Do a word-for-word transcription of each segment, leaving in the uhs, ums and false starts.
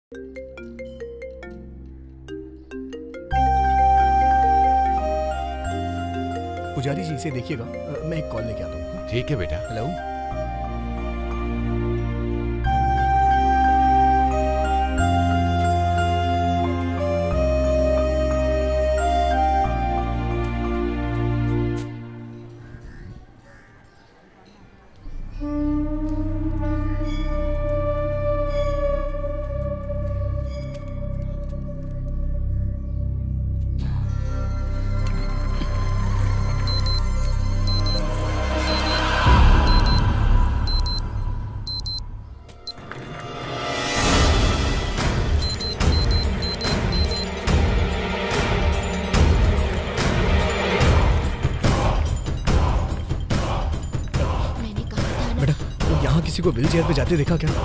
पुजारी जी इसे देखिएगा, मैं एक कॉल लेके आता हूँ। ठीक है बेटा। हेलो। किसी को व्हील चेयर पे जाते देखा क्या?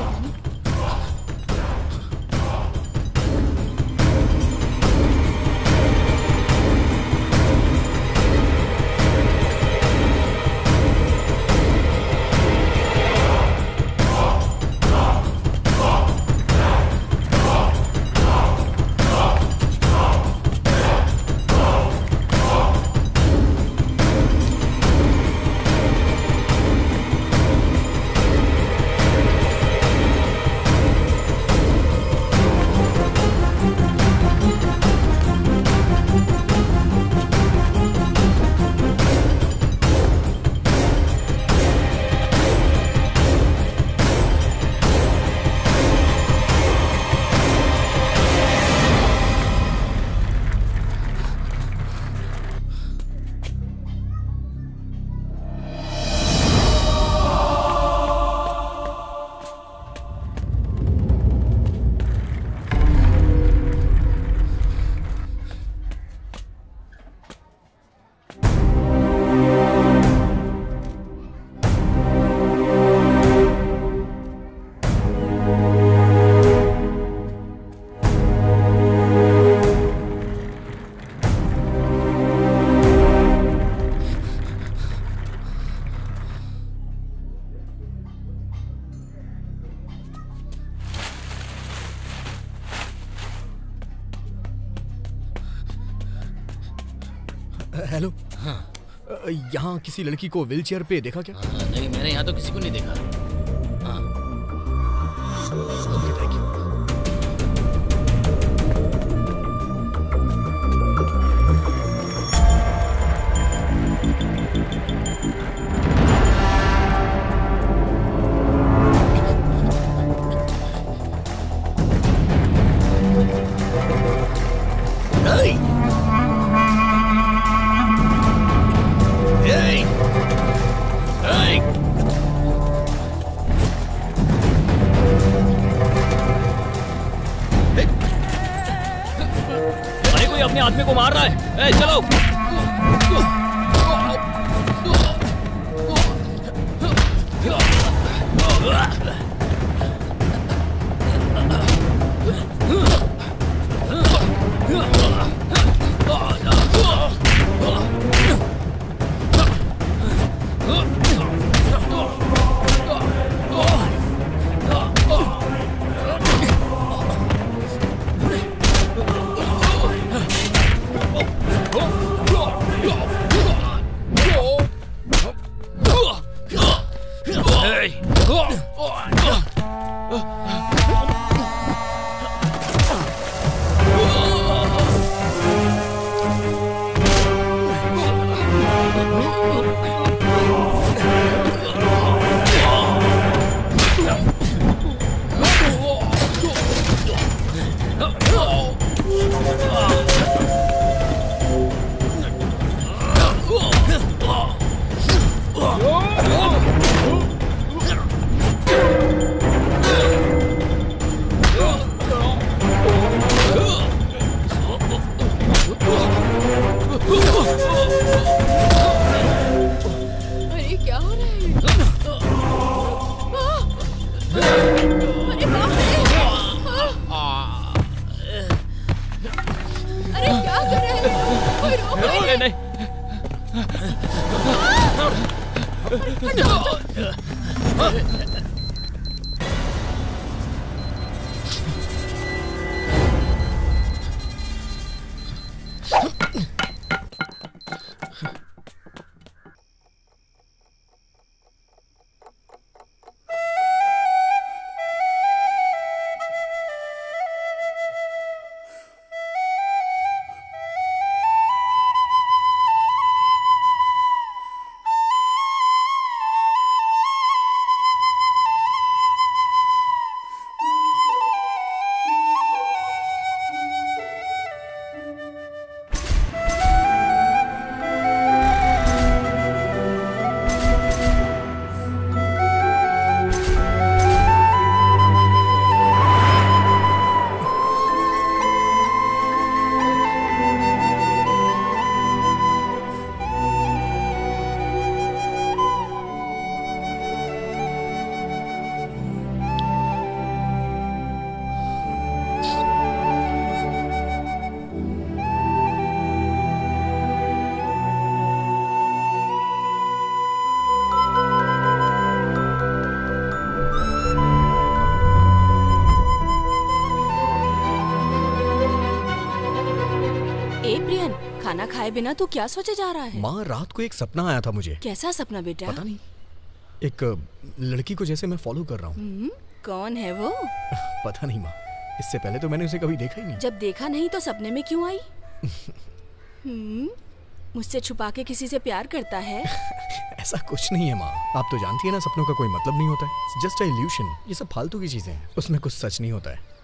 हेलो। हाँ। यहाँ किसी लड़की को व्हील चेयर पे देखा क्या? हाँ, नहीं मैंने यहाँ तो किसी को नहीं देखा। हाँ। Okay, thank you. अपने आदमी को मार रहा है। ए, चलो। खाना खाए बिना तू क्या सोचे जा रहा है? माँ, रात को एक सपना आया था मुझे। कैसा सपना बेटा? पता नहीं, एक लड़की को जैसे मैं फॉलो कर रहा हूँ। कौन है वो? पता नहीं माँ, इससे पहले तो मैंने उसे कभी देखा ही नहीं। जब देखा नहीं तो सपने में क्यों आई? मुझसे छुपा के किसी से प्यार करता है? ऐसा कुछ नहीं है माँ, आप तो जानती है ना, सपनों का कोई मतलब नहीं होता है। Just a illusion. ये सब फालतू की चीजें हैं, उसमें कुछ सच नहीं होता है।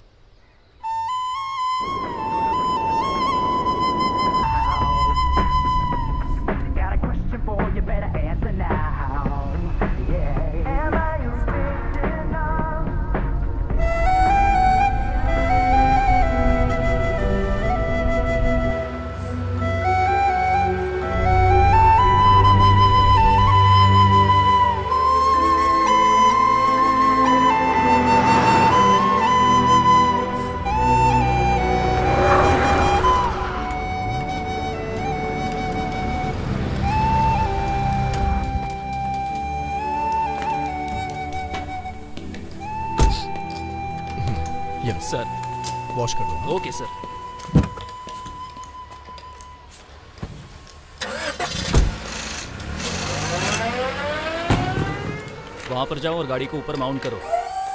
सर, वॉश कर दो। Okay sir. वहां पर जाओ और गाड़ी को ऊपर माउंट करो।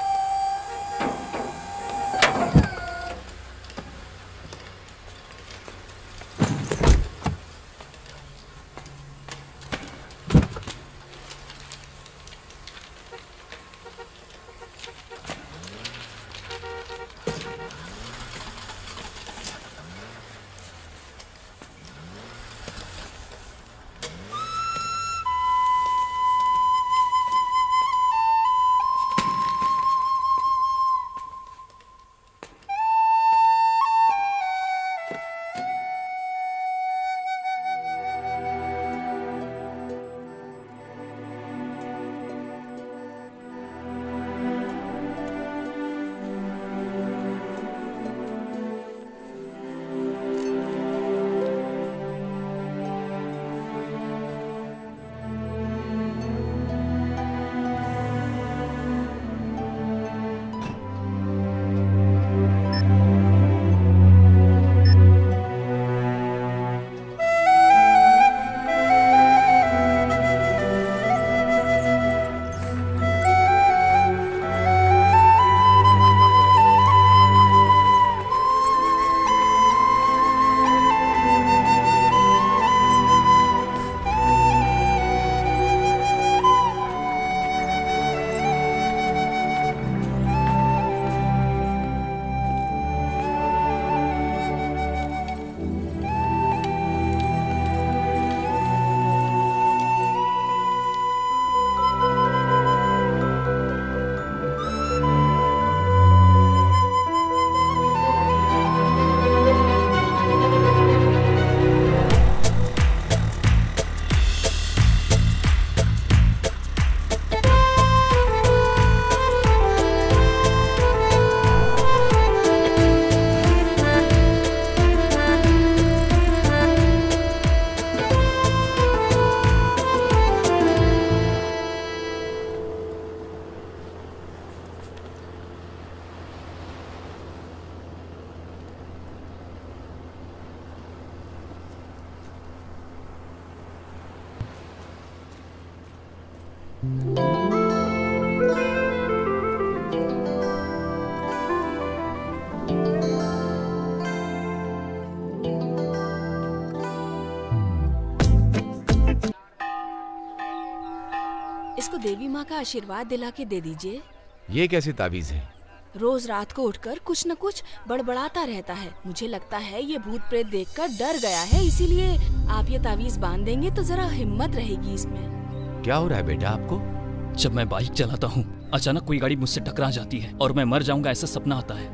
इसको देवी माँ का आशीर्वाद दिला के दे दीजिए। ये कैसी ताबीज है? रोज रात को उठकर कुछ न कुछ बड़बड़ाता रहता है। मुझे लगता है ये भूत प्रेत देखकर डर गया है, इसीलिए आप ये ताबीज बांध देंगे तो जरा हिम्मत रहेगी इसमें। क्या हो रहा है बेटा आपको? जब मैं बाइक चलाता हूँ अचानक कोई गाड़ी मुझसे टकरा जाती है और मैं मर जाऊंगा ऐसा सपना आता है।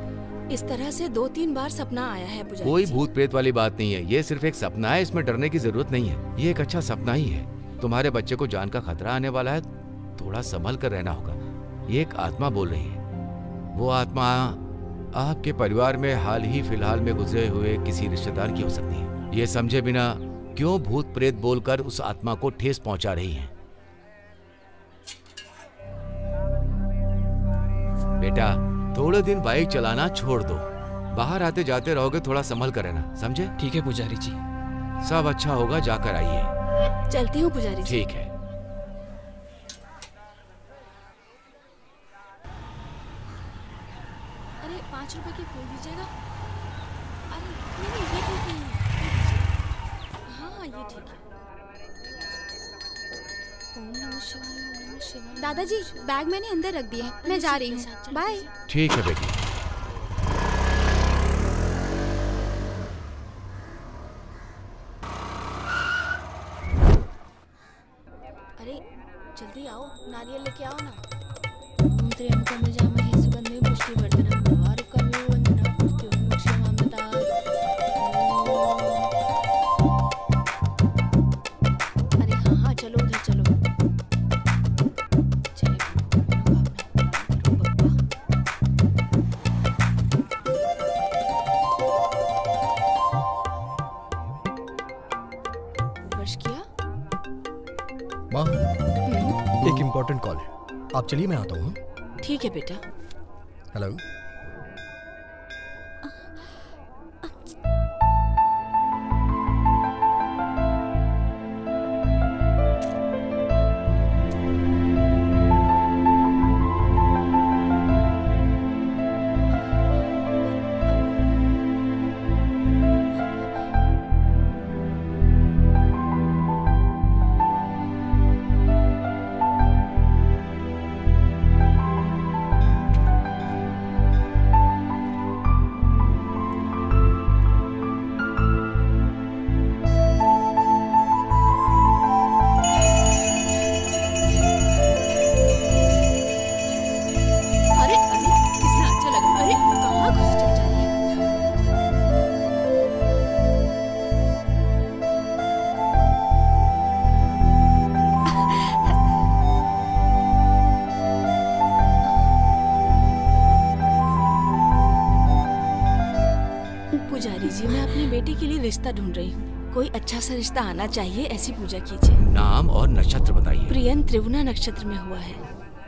इस तरह से दो तीन बार सपना आया है पुजारी कोई जी। भूत प्रेत वाली बात नहीं है, ये सिर्फ एक सपना है, इसमें डरने की जरूरत नहीं है। ये एक अच्छा सपना ही है। तुम्हारे बच्चे को जान का खतरा आने वाला है, थोड़ा संभल कर रहना होगा। ये एक आत्मा बोल रही है। वो आत्मा आपके परिवार में हाल ही फिलहाल में गुजरे हुए किसी रिश्तेदार की हो सकती है। ये समझे बिना क्यों भूत प्रेत बोलकर उस आत्मा को ठेस पहुंचा रही है? बेटा थोड़े दिन बाइक चलाना छोड़ दो, बाहर आते जाते रहोगे, थोड़ा संभल कर रहना, समझे? ठीक है पुजारी जी। सब अच्छा होगा, जाकर आइए। चलती हूँ पुजारी जी। ठीक है। अरे पाँच रुपए के फूल दीजिएगा। अरे नहीं नहीं ये ठीक नहीं है। हाँ ये ठीक है। ओम नमः शिवाय, ओम नमः शिवाय। दादाजी बैग मैंने अंदर रख दिए, मैं जा रही हूँ, बाय। ठीक है बेटी। अरे जल्दी आओ, नारियल लेके आओ ना। ओम त्र्यंबकं यजामहे सुगंधिं पुष्टिवर्धनम् उर्वारुकमिव वन्दनात् मृत्युर्मुक्षीयमामृतात्। अरे हाँ हाँ चलो उधर चलो। जय मनोकामना करो बप्पा। वर्ष किया माँ, एक इम्पोर्टेंट कॉल है, आप चलिए मैं आता हूँ। ठीक है बेटा। हेलो। पुजारी जी मैं अपने बेटे के लिए रिश्ता ढूंढ रही हूँ, कोई अच्छा सा रिश्ता आना चाहिए, ऐसी पूजा कीजिए। नाम और नक्षत्र बताइए। प्रियन त्रिवुना नक्षत्र में हुआ है।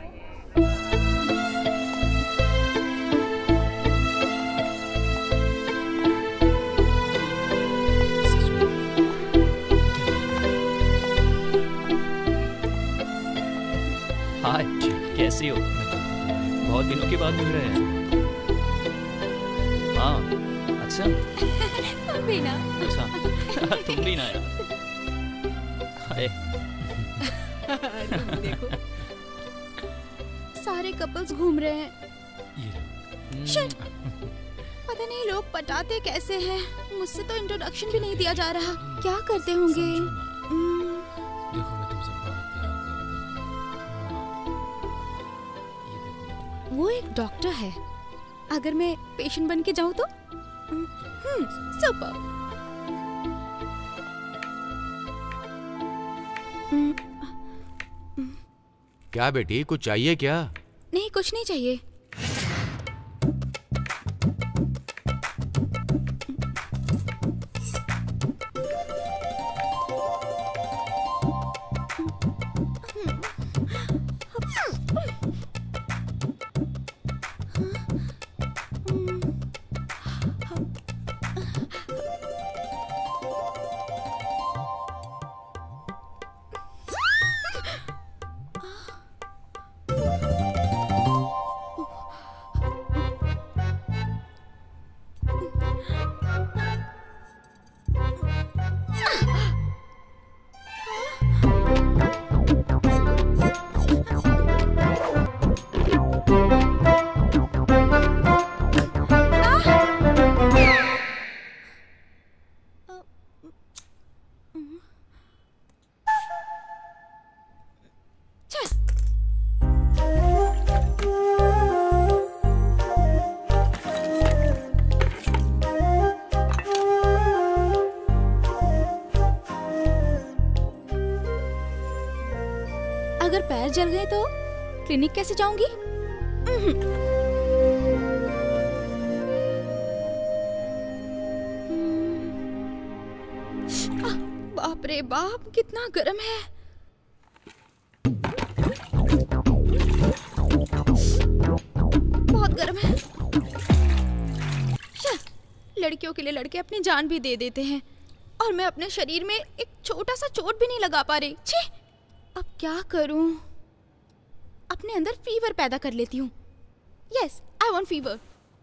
हाय, कैसी हो? बहुत दिनों के बाद मिल रहे हैं। हाँ अच्छा। भी ना। अच्छा तुम भी ना यार। हाय। देखो सारे कपल्स घूम रहे हैं। शिट, पता नहीं लोग पटाते कैसे हैं। मुझसे तो इंट्रोडक्शन भी नहीं दिया जा रहा। क्या करते होंगे? देखो मैं तुमसे बहुत प्यार करता हूँ। वो एक डॉक्टर है, अगर मैं पेशेंट बन के जाऊँ तो? Hmm, super. क्या बेटी, कुछ चाहिए क्या? नहीं कुछ नहीं चाहिए। अगर पैर जल गए तो क्लिनिक कैसे जाऊंगी? बाप रे बाप, कितना गर्म है। बहुत गर्म है। लड़कियों के लिए लड़के अपनी जान भी दे देते हैं और मैं अपने शरीर में एक छोटा सा चोट भी नहीं लगा पा रही। छी, अब क्या करूं? अपने अंदर फीवर पैदा कर लेती हूँ। Yes, I want fever.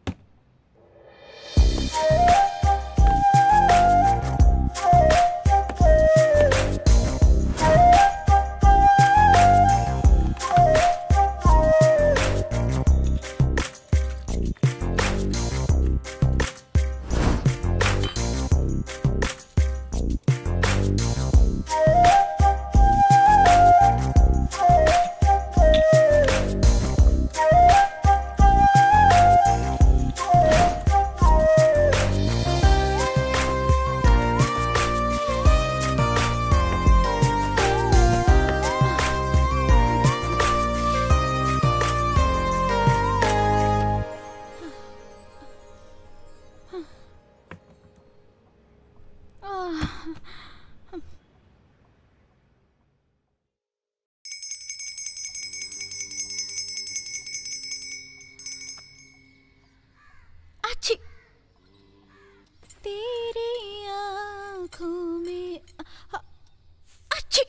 तेरी आँखों में अच्छी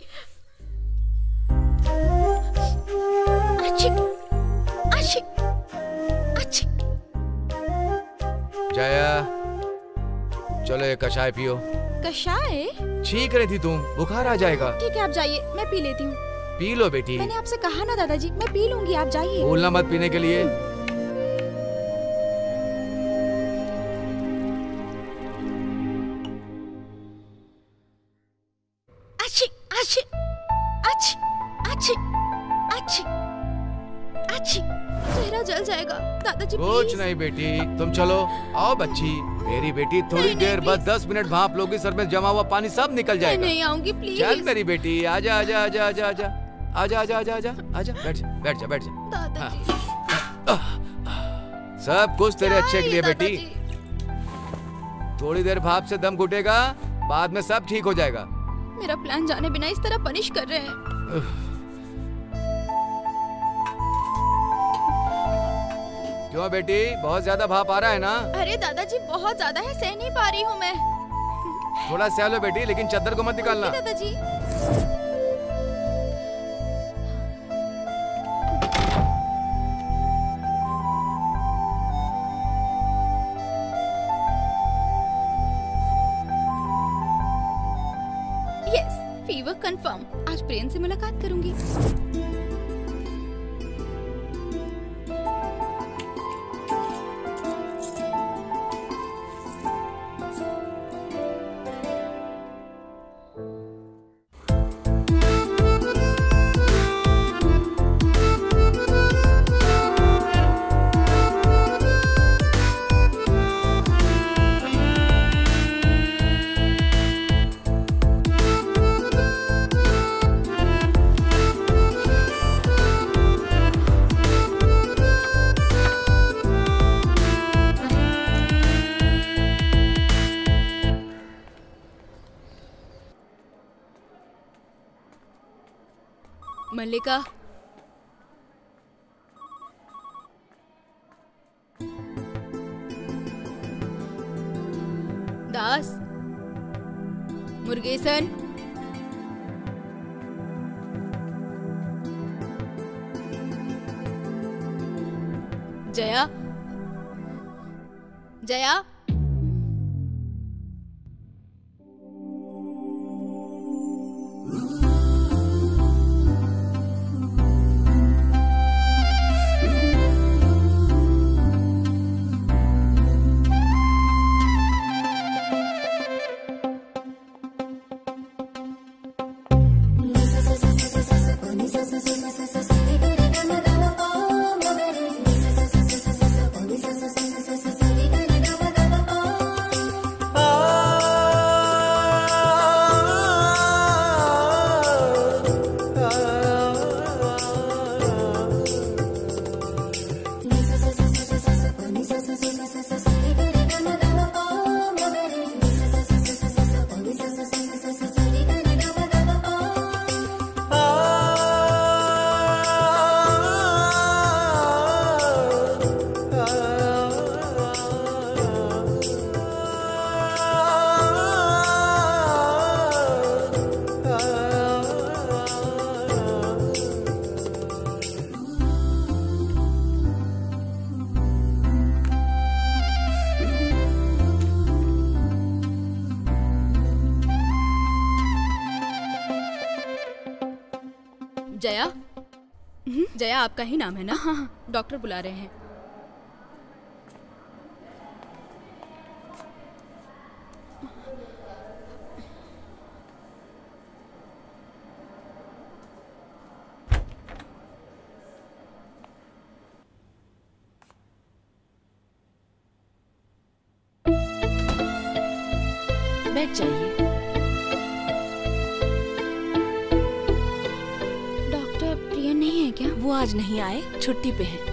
अच्छी अच्छी अच्छी। जया, चलो एक कषाय पियो। कषाय? छींक रही थी तुम, बुखार आ जाएगा। ठीक है, आप जाइए, मैं पी लेती हूँ। पी लो बेटी। मैंने आपसे कहा ना दादाजी, मैं पी लूंगी, आप जाइए। भूलना मत पीने के लिए। अच्छी अच्छी अच्छी अच्छी अच्छी अच्छी। चेहरा जल जाएगा दादाजी। कुछ नहीं बेटी, तुम चलो। आओ बच्ची, मेरी बेटी थोड़ी देर बाद दस मिनट भाप लोगी, सर में जमा हुआ पानी सब निकल जाएगा। नहीं आऊंगी प्लीज। चल मेरी बेटी, आजा आजा आजा आजा आजा आजा आजा आजा आजा आजा बैठ जा बैठ जा बैठ जा। दादाजी सब कुछ तेरे अच्छे के लिए बेटी। थोड़ी देर भाप से दम घुटेगा, बाद में सब ठीक हो जाएगा। मेरा प्लान जाने बिना इस तरह पनिश कर रहे हैं। क्यों बेटी, बहुत ज्यादा भाप आ रहा है ना? अरे दादाजी बहुत ज्यादा है, सह नहीं पा रही हूँ मैं। थोड़ा सह लो बेटी, लेकिन चद्दर को मत निकालना। दादाजी यस, फीवर कंफर्म। आज प्रेम से मुलाकात करूंगी। मल्लिका, दास, मुर्गेसन, जया, जया, जया, जया आपका ही नाम है ना? हाँ हाँ, डॉक्टर बुला रहे हैं। बैठ जाइए। डॉक्टर प्रिया नहीं है क्या? वो आज नहीं आए, छुट्टी पे हैं।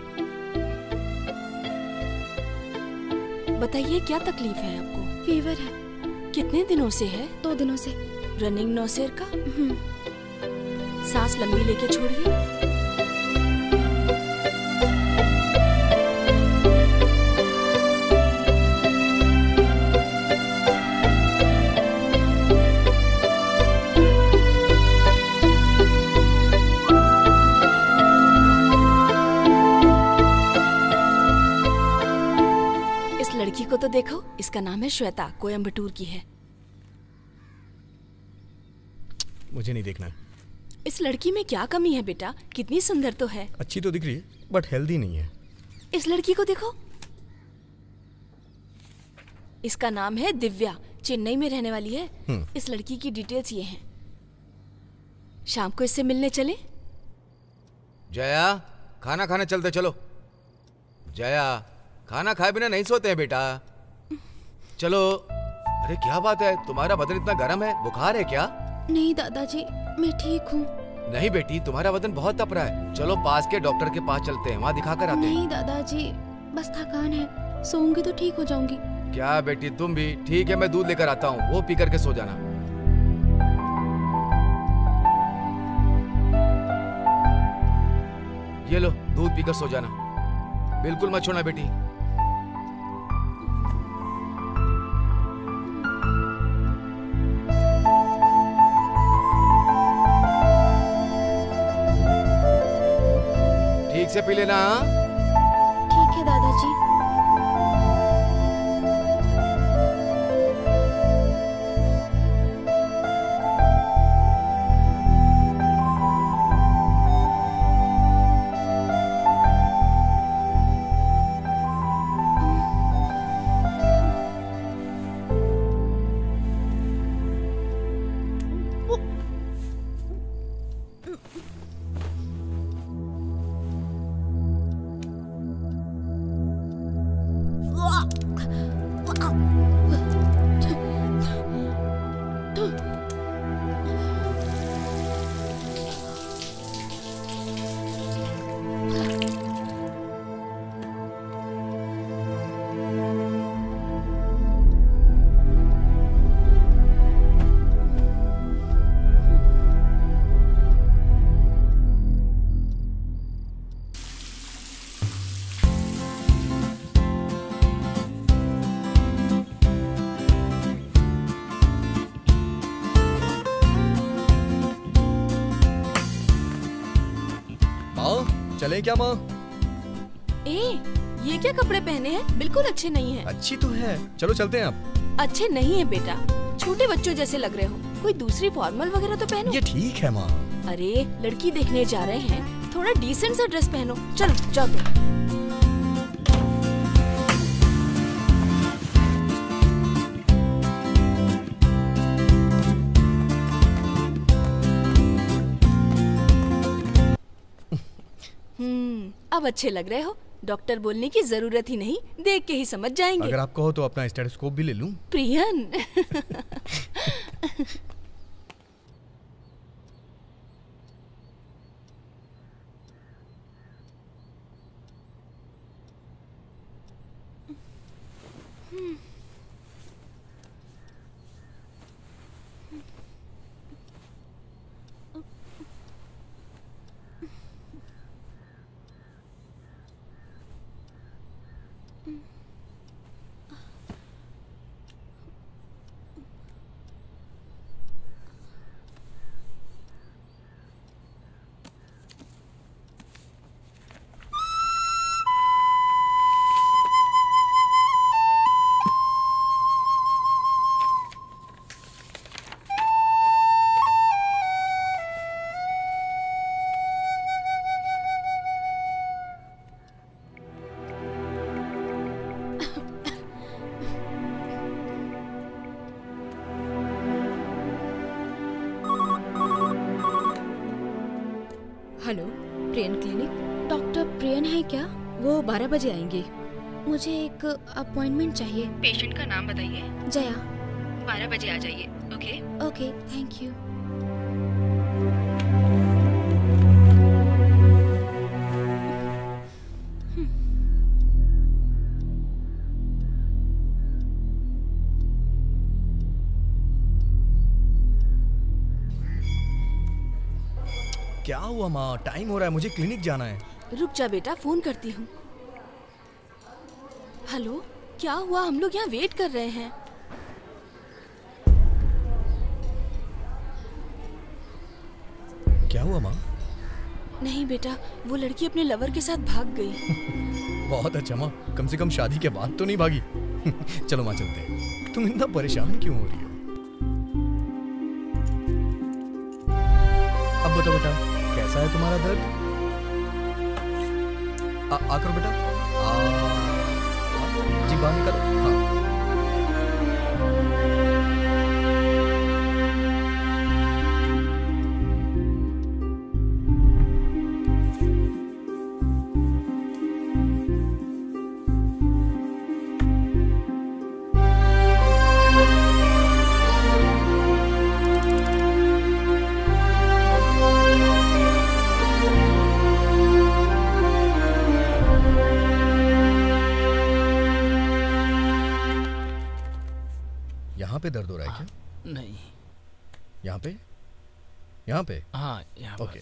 बताइए क्या तकलीफ है आपको? फीवर है। कितने दिनों से है? दो दिनों से। रनिंग नौसेर का? हम्म। सांस लंबी लेके छोड़िए। लड़की को तो देखो, इसका नाम है श्वेता, कोयम्बटूर की है। मुझे नहीं देखना। इस लड़की में क्या कमी है बेटा? कितनी सुंदर तो है। अच्छी तो दिख रही है, बट हेल्दी नहीं है। इस लड़की को देखो, इसका नाम है दिव्या, चेन्नई में रहने वाली है। इस लड़की की डिटेल्स ये हैं। शाम को इससे मिलने चले? जया, खाना खाने चलते चलो। जया, खाना खाए बिना नहीं सोते हैं बेटा, चलो। अरे क्या बात है, तुम्हारा बदन इतना गर्म है, बुखार है क्या? नहीं दादाजी, मैं ठीक हूँ। नहीं बेटी, तुम्हारा बदन बहुत तप रहा है। चलो पास के डॉक्टर के पास चलते हैं, वहाँ दिखा कर आते हैं। नहीं दादाजी, बस थकान है, सोऊंगी तो ठीक हो जाऊंगी। क्या बेटी तुम भी? ठीक है, मैं दूध लेकर आता हूँ, वो पी करके सो जाना। ये लो, दूध पीकर सो जाना, बिल्कुल मत छोड़ना बेटी। ठीक से पी लेना। ठीक है दादाजी। चलें क्या माँ? ए, ये क्या कपड़े पहने हैं? बिल्कुल अच्छे नहीं हैं। अच्छी तो है, चलो चलते हैं अब। अच्छे नहीं है बेटा, छोटे बच्चों जैसे लग रहे हो। कोई दूसरी फॉर्मल वगैरह तो पहनो। ये ठीक है माँ। अरे लड़की देखने जा रहे हैं, थोड़ा डिसेंट सा ड्रेस पहनो। चलो जाओ तुम। अब अच्छे लग रहे हो, डॉक्टर बोलने की जरूरत ही नहीं, देख के ही समझ जाएंगे। अगर आप कहो तो अपना स्टेथोस्कोप भी ले लूं? प्रियन प्रियन क्लिनिक। डॉक्टर प्रियन है क्या? वो बारह बजे आएंगे। मुझे एक अपॉइंटमेंट चाहिए। पेशेंट का नाम बताइए। जया। बारह बजे आ जाइए। Okay okay, thank you. क्या हुआ माँ? टाइम हो रहा है, मुझे क्लिनिक जाना है। रुक जा बेटा, फोन करती हूँ। हेलो, क्या हुआ? हम लोग यहाँ वेट कर रहे हैं। क्या हुआ माँ? नहीं बेटा, वो लड़की अपने लवर के साथ भाग गई। बहुत अच्छा माँ, कम से कम शादी के बाद तो नहीं भागी। चलो माँ चलते हैं। तुम इतना परेशान क्यों हो रही हो? अब बताओ बेटा, कैसा है तुम्हारा दर्द? आ, आ करो बेटा। आ, आ, जी बाहर निकलो। हाँ। यहाँ पे दर्द हो रहा है क्या? नहीं। यहाँ पे? यहाँ पे? हाँ, यहाँ ओके।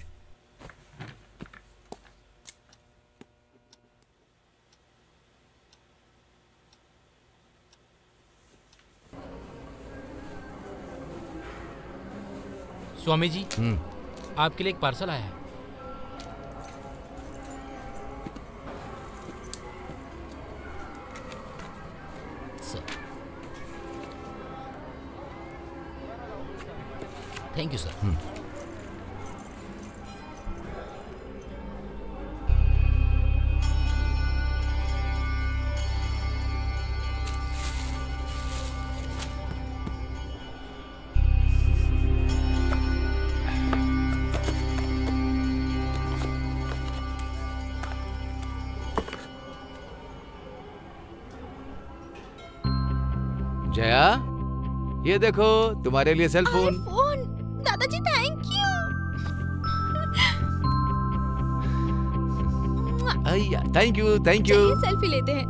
स्वामी जी, हम्म। आपके लिए एक पार्सल आया है। Sir, thank you sir. Jaya, ये देखो तुम्हारे लिए सेल फोन। फोन। दादाजी थैंक यू। अय्या, थैंक यू थैंक यू। चलिए सेल्फी लेते हैं।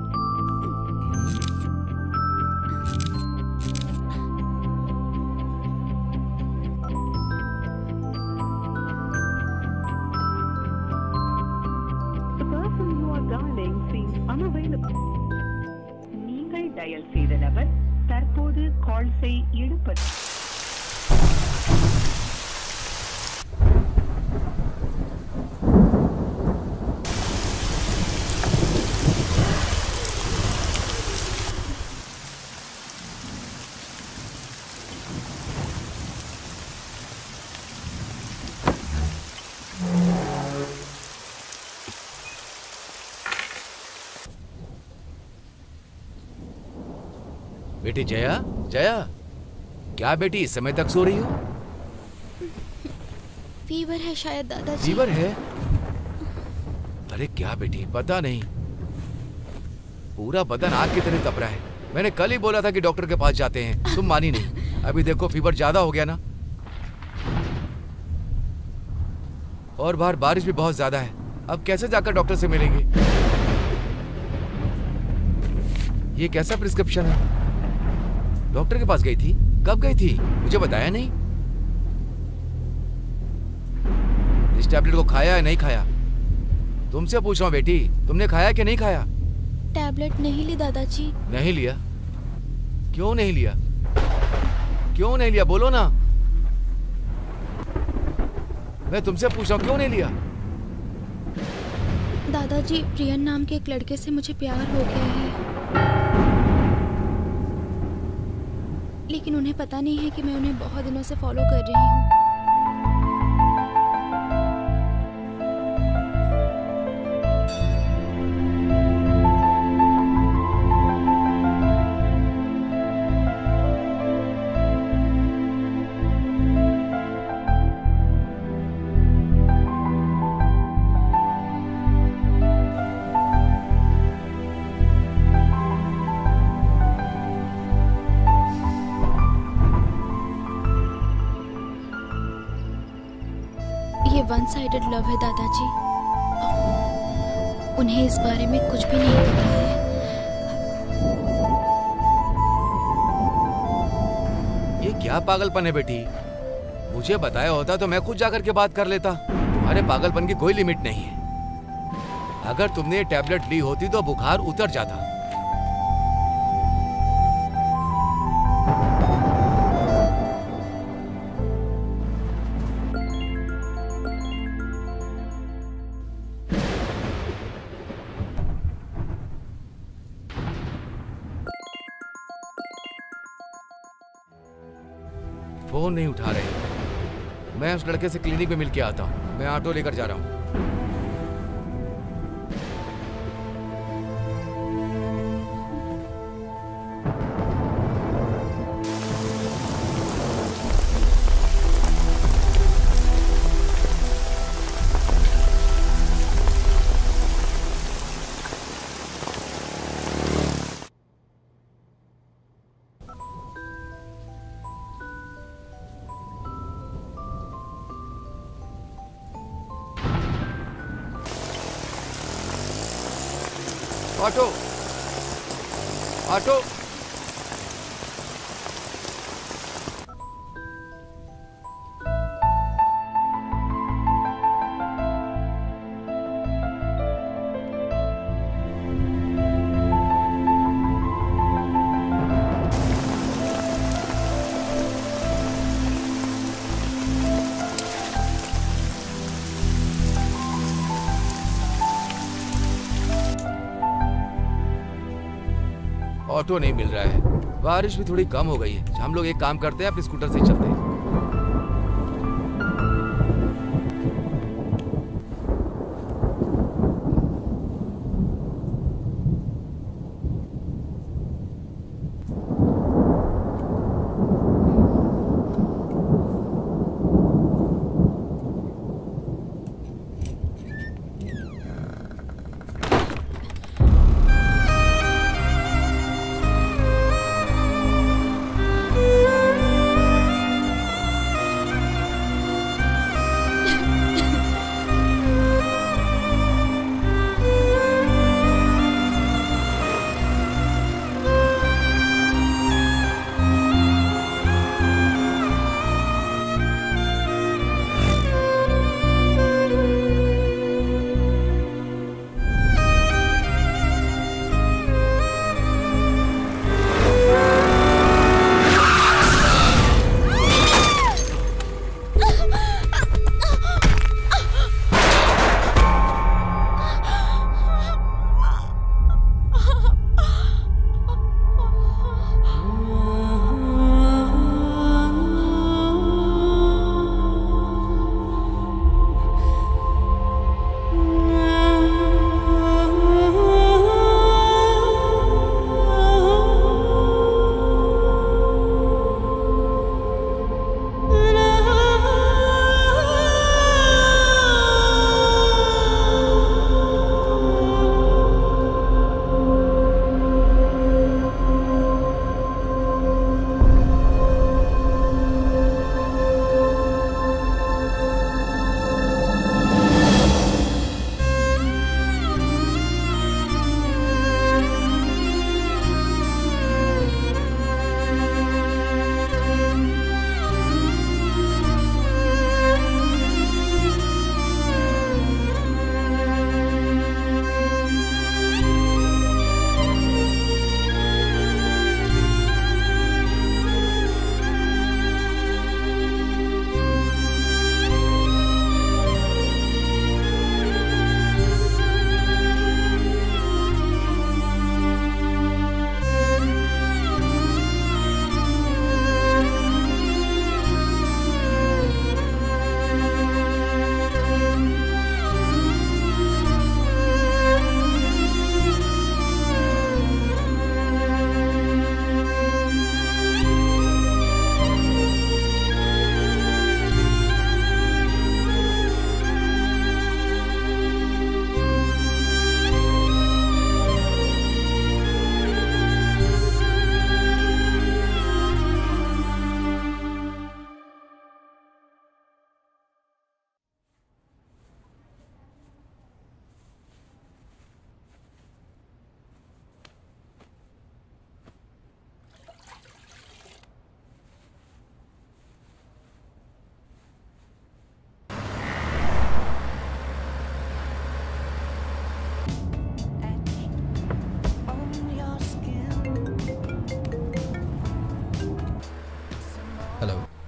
The person you are dialing seems unavailable. நீங்கள் டயல் செய்த நபர் தற்போது கால்ஸை எடுப்பது. बेटी जया, जया, क्या बेटी इस समय तक सो रही हो? फीवर है शायद दादाजी। फीवर है? अरे क्या बेटी, पता नहीं, पूरा बदन आग की तरह तप रहा है। मैंने कल ही बोला था कि डॉक्टर के पास जाते हैं, तुम मानी नहीं। अभी देखो फीवर ज्यादा हो गया ना, और बाहर बारिश भी बहुत ज्यादा है। अब कैसे जाकर डॉक्टर से मिलेंगे? ये कैसा प्रिस्क्रिप्शन है? डॉक्टर के पास गई थी? कब गई थी? मुझे बताया नहीं। इस टैबलेट को खाया या नहीं खाया? तुमसे पूछ रहा हूँ बेटी, तुमने खाया कि नहीं खाया? टैबलेट नहीं ली दादाजी। नहीं लिया? क्यों नहीं लिया? क्यों नहीं लिया, बोलो ना। मैं तुमसे पूछ रहा हूँ, क्यों नहीं लिया? दादाजी, प्रियन नाम के एक लड़के से मुझे प्यार हो गया है, लेकिन उन्हें पता नहीं है कि मैं उन्हें बहुत दिनों से फॉलो कर रही हूँ। वन साइडेड लव है दादाजी। उन्हें इस बारे में कुछ भी नहीं पता है। ये क्या पागलपन है बेटी? मुझे बताया होता तो मैं खुद जाकर के बात कर लेता। तुम्हारे पागलपन की कोई लिमिट नहीं है। अगर तुमने ये टैबलेट ली होती तो बुखार उतर जाता। फोन नहीं उठा रहे। मैं उस लड़के से क्लिनिक में मिल के आता हूँ। मैं ऑटो लेकर जा रहा हूँ। Auto, auto. ऑटो नहीं मिल रहा है। बारिश भी थोड़ी कम हो गई है। हम लोग एक काम करते हैं, अपने स्कूटर से चलते हैं।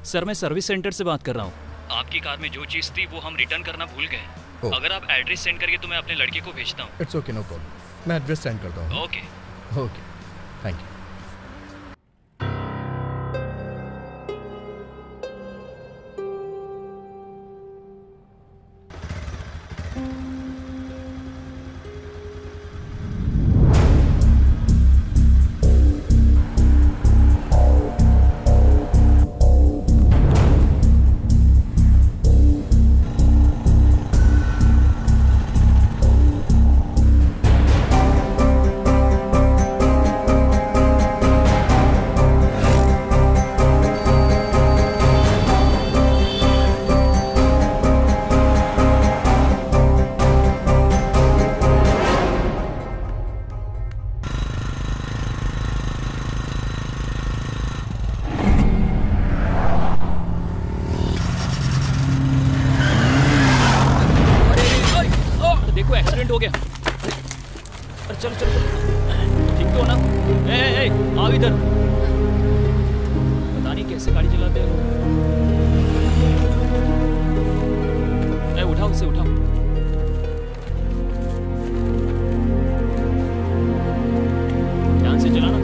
सर मैं सर्विस सेंटर से बात कर रहा हूँ। आपकी कार में जो चीज़ थी वो हम रिटर्न करना भूल गए। ओह। अगर आप एड्रेस सेंड करिए तो मैं अपने लड़के को भेजता हूँ। It's okay, no problem. मैं एड्रेस सेंड करता हूँ। ओके। Okay, thank you. देखो एक्सीडेंट हो गया। अरे चलो चलो चलो, ठीक तो हो ना? ए, ए, ए, आओ इधर। पता नहीं कैसे गाड़ी चलाते हैं। ए, उठाओ इसे, उठाओ। ध्यान से चलाना।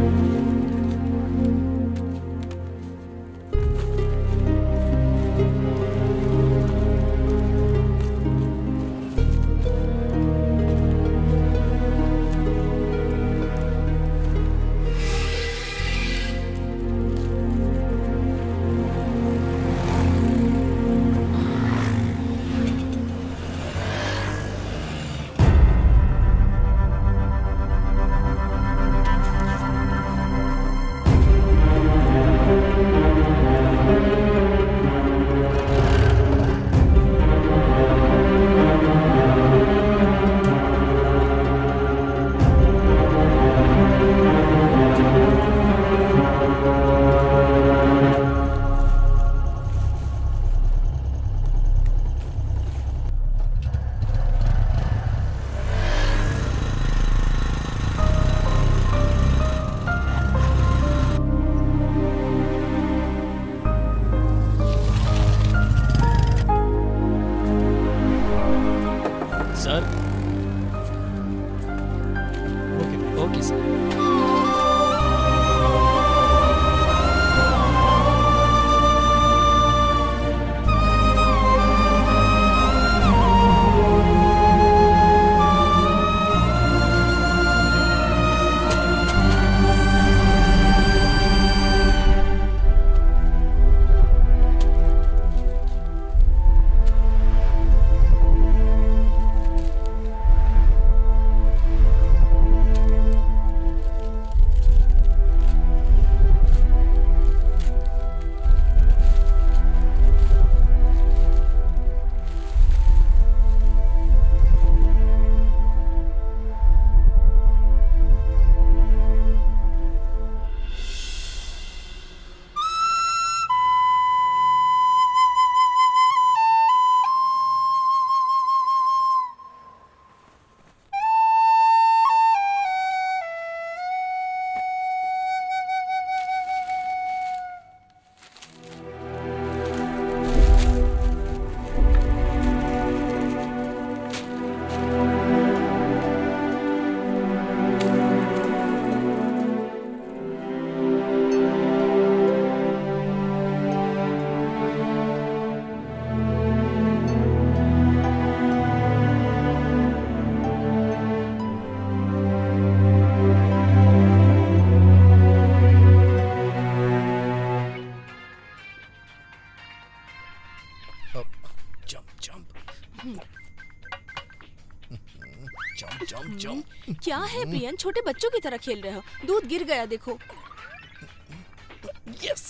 Sir okay okay sir. क्या है प्रियन, छोटे बच्चों की तरह खेल रहे हो? दूध गिर गया देखो। यस।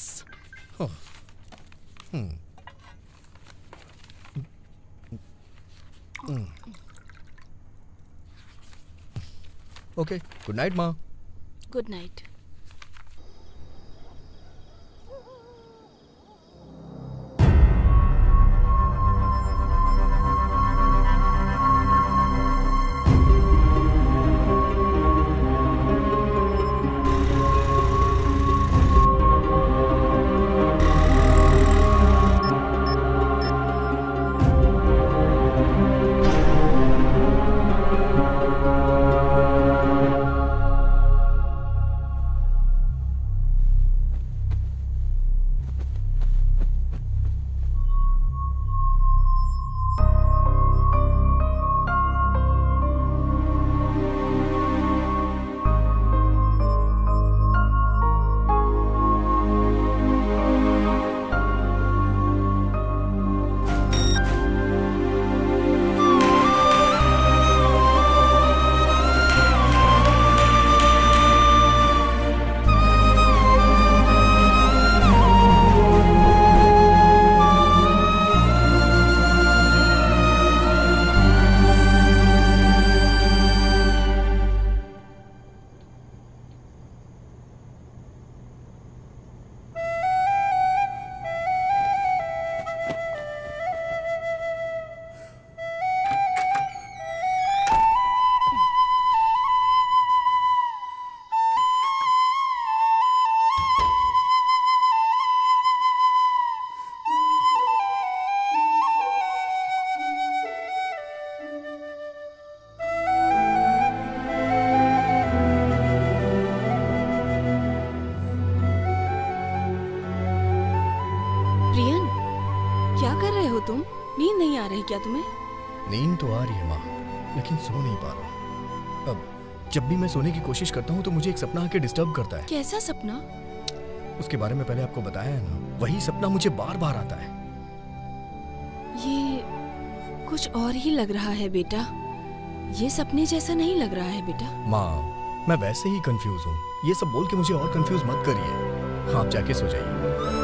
ओके, गुड नाइट माँ। Good night. नींद नहीं आ रही क्या तुम्हें? नींद तो आ रही है माँ, लेकिन सो नहीं पा रहा। अब जब भी मैं सोने की कोशिश करता हूँ तो मुझे एक सपना आके डिस्टर्ब करता है। कैसा सपना? उसके बारे में पहले आपको बताया है ना, वही सपना मुझे बार बार आता है। ये कुछ और ही लग रहा है बेटा, ये सपने जैसा नहीं लग रहा है बेटा। माँ, मैं वैसे ही कंफ्यूज हूँ, ये सब बोल के मुझे और कंफ्यूज मत करिए। आप जाके सो जाइए।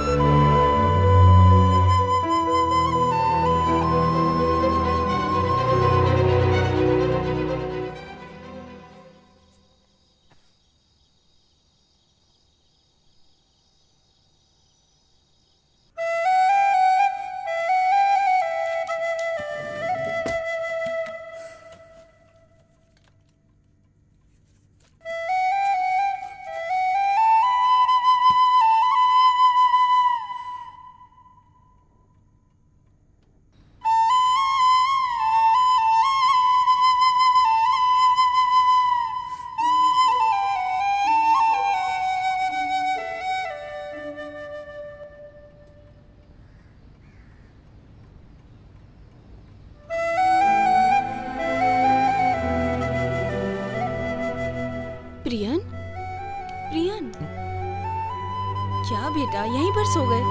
प्रियन, प्रियन, क्या बेटा यहीं पर सो गए?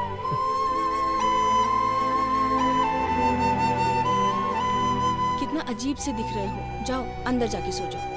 कितना अजीब से दिख रहे हो, जाओ अंदर जाके सो जाओ।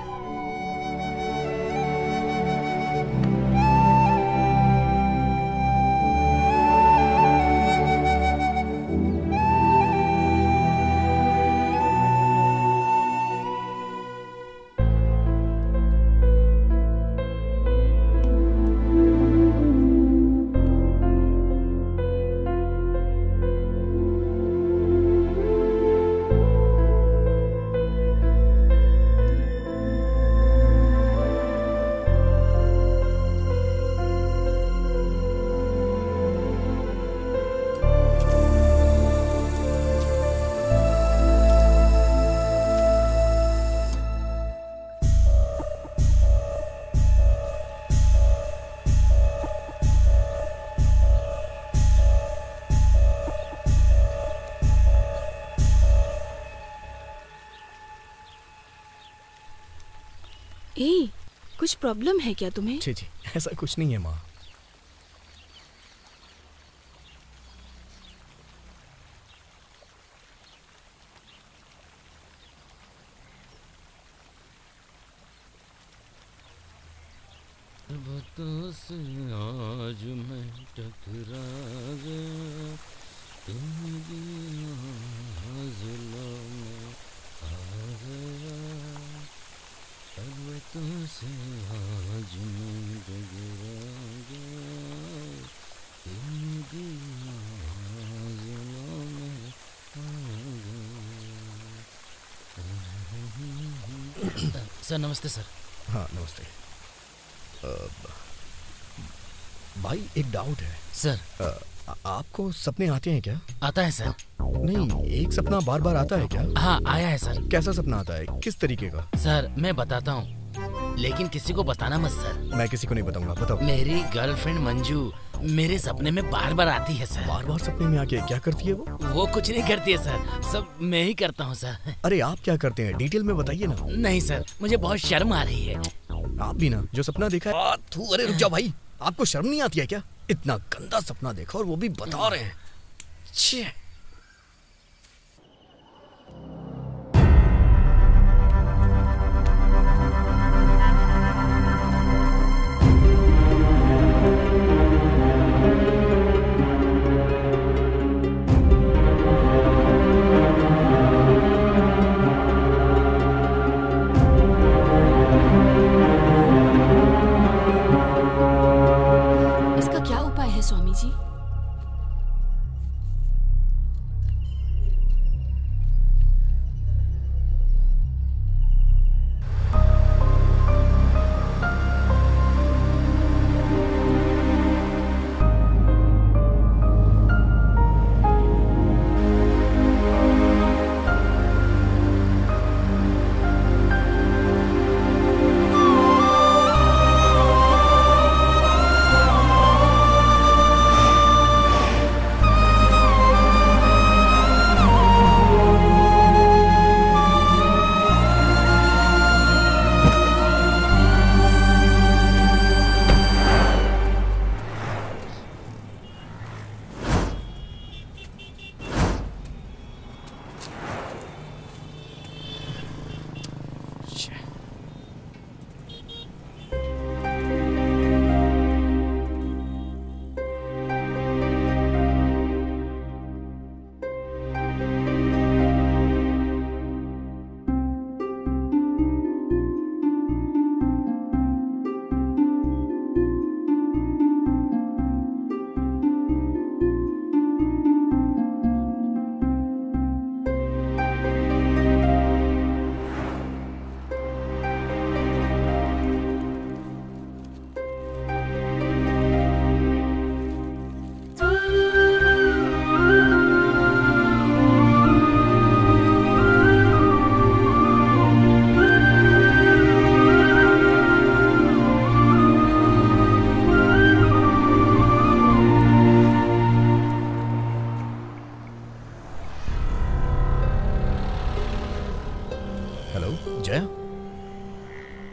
ए, कुछ प्रॉब्लम है क्या तुम्हें? जी जी, ऐसा कुछ नहीं है माँ। पर्वतों से आज मैं टकरा गया, तुम भी मंजिलों में आ गया। पर्वतों से आज मैं टकरा गया, तुम भी मंजिलों में आ गया। सर नमस्ते सर। हाँ नमस्ते। अ, भाई एक डाउट है सर। अ, आपको सपने आते हैं क्या? आता है सर। नहीं, एक सपना बार बार आता है क्या? हाँ आया है सर। कैसा सपना आता है, किस तरीके का? सर मैं बताता हूँ, लेकिन किसी को बताना मत सर। मैं किसी को नहीं बताऊंगा, बताओ। मेरी गर्लफ्रेंड मंजू मेरे सपने में बार बार आती है सर। बार बार सपने में आके क्या करती है वो? वो कुछ नहीं करती है सर, सब मैं ही करता हूँ सर। अरे आप क्या करते हैं, डिटेल में बताइए ना। नहीं सर, मुझे बहुत शर्म आ रही है। आप भी ना, जो सपना देखा है। थू, अरे रुक जाओ भाई, आपको शर्म नहीं आती है क्या? इतना गंदा सपना देखा और वो भी बता रहे हैं। छे। इसका क्या उपाय है Swami ji?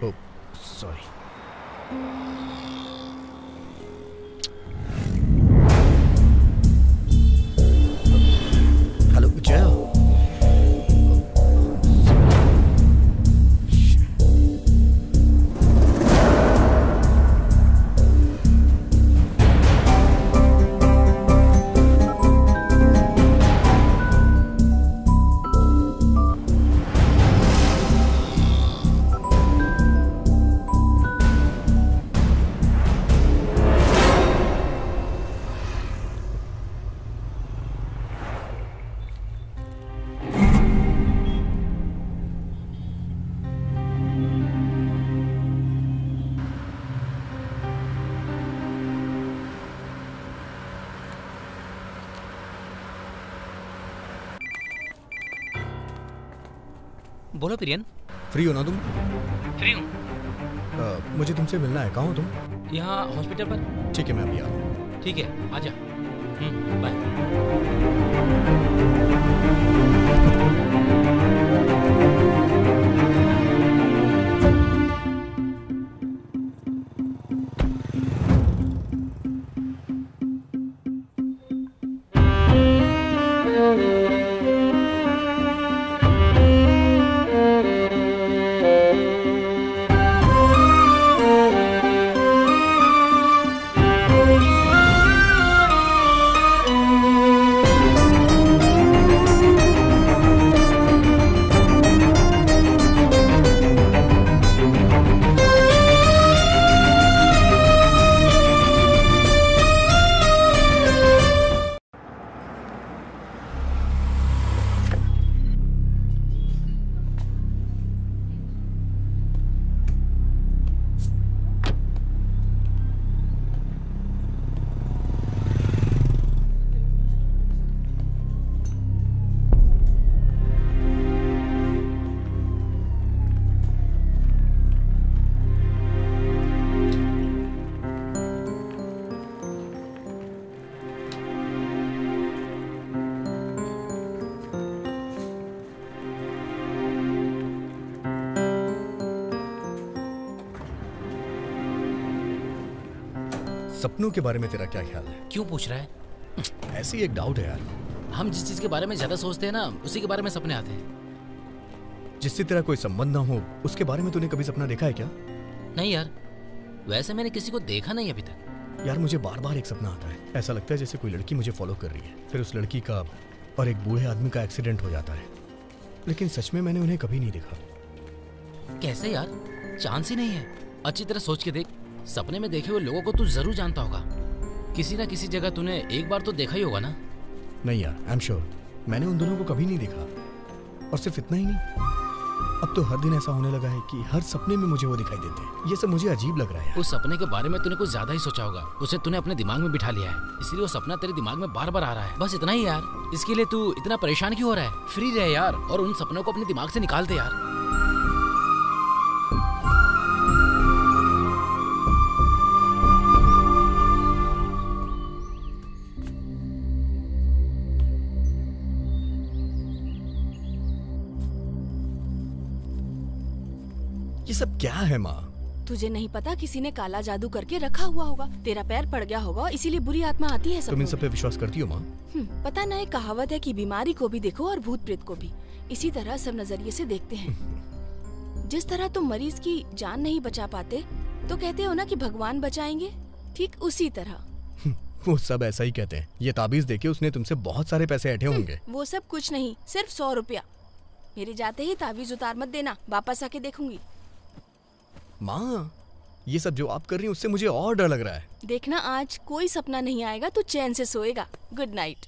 Oh sorry. Hello जय। बोलो प्रियन। फ्री हो ना तुम? फ्री हूँ। uh, मुझे तुमसे मिलना है। कहाँ हो तुम? यहाँ हॉस्पिटल पर। ठीक है मैं अभी आ रहा हूँ। ठीक है आजा। हम्म बाय। सपनों के बारे में तेरा क्या ख्याल है? क्यों पूछ रहा है? ऐसी एक डाउट है यार। हम जिस चीज के बारे में ज्यादा सोचते हैं ना, उसी के बारे में सपने आते हैं। जिससे तेरा कोई संबंध ना हो उसके बारे में तूने कभी सपना देखा है क्या? नहीं यार, वैसे मैंने किसी को देखा नहीं अभी तक। यार मुझे बार बार एक सपना आता है। ऐसा लगता है जैसे कोई लड़की मुझे फॉलो कर रही है, फिर उस लड़की का और एक बूढ़े आदमी का एक्सीडेंट हो जाता है, लेकिन सच में मैंने उन्हें कभी नहीं देखा। कैसे यार? चांस ही नहीं है। अच्छी तरह सोच के देख, सपने में देखे हुए लोगों को तू जरूर जानता होगा। किसी ना किसी जगह तूने एक बार तो देखा ही होगा ना। नहीं यार, आई एम श्योर मैंने उन दोनों को कभी नहीं देखा। और सिर्फ इतना ही नहीं, अब तो हर दिन ऐसा होने लगा है कि हर सपने में मुझे वो दिखाई देते हैं। ये सब मुझे अजीब लग रहा है। उस सपने के बारे में तूने कुछ ज्यादा ही सोचा होगा। उसे तूने अपने दिमाग में बिठा लिया है, इसलिए वो सपना तेरे दिमाग में बार बार आ रहा है। बस इतना ही यार। इसके लिए तू इतना परेशान क्यों हो रहा है? फ्री रह यार और उन सपनों को अपने दिमाग से निकाल दे यार। ये सब क्या है माँ? तुझे नहीं पता, किसी ने काला जादू करके रखा हुआ होगा। तेरा पैर पड़ गया होगा, इसीलिए बुरी आत्मा आती है। तुम इन सब पे विश्वास करती हो माँ? हम्म, पता ना, एक कहावत है कि बीमारी को भी देखो और भूत प्रेत को भी। इसी तरह सब नजरिए से देखते हैं। जिस तरह तुम मरीज की जान नहीं बचा पाते तो कहते हो ना कि भगवान बचाएंगे, ठीक उसी तरह। वो सब ऐसा ही कहते हैं। ये ताबीज देके उसने तुमसे बहुत सारे पैसे ऐंठे होंगे। वो सब कुछ नहीं, सिर्फ सौ रुपया। मेरे जाते ही ताबीज उतार मत देना, वापस आके देखूंगी। माँ, ये सब जो आप कर रही हैं उससे मुझे और डर लग रहा है। देखना, आज कोई सपना नहीं आएगा, तू चैन से सोएगा। Good night.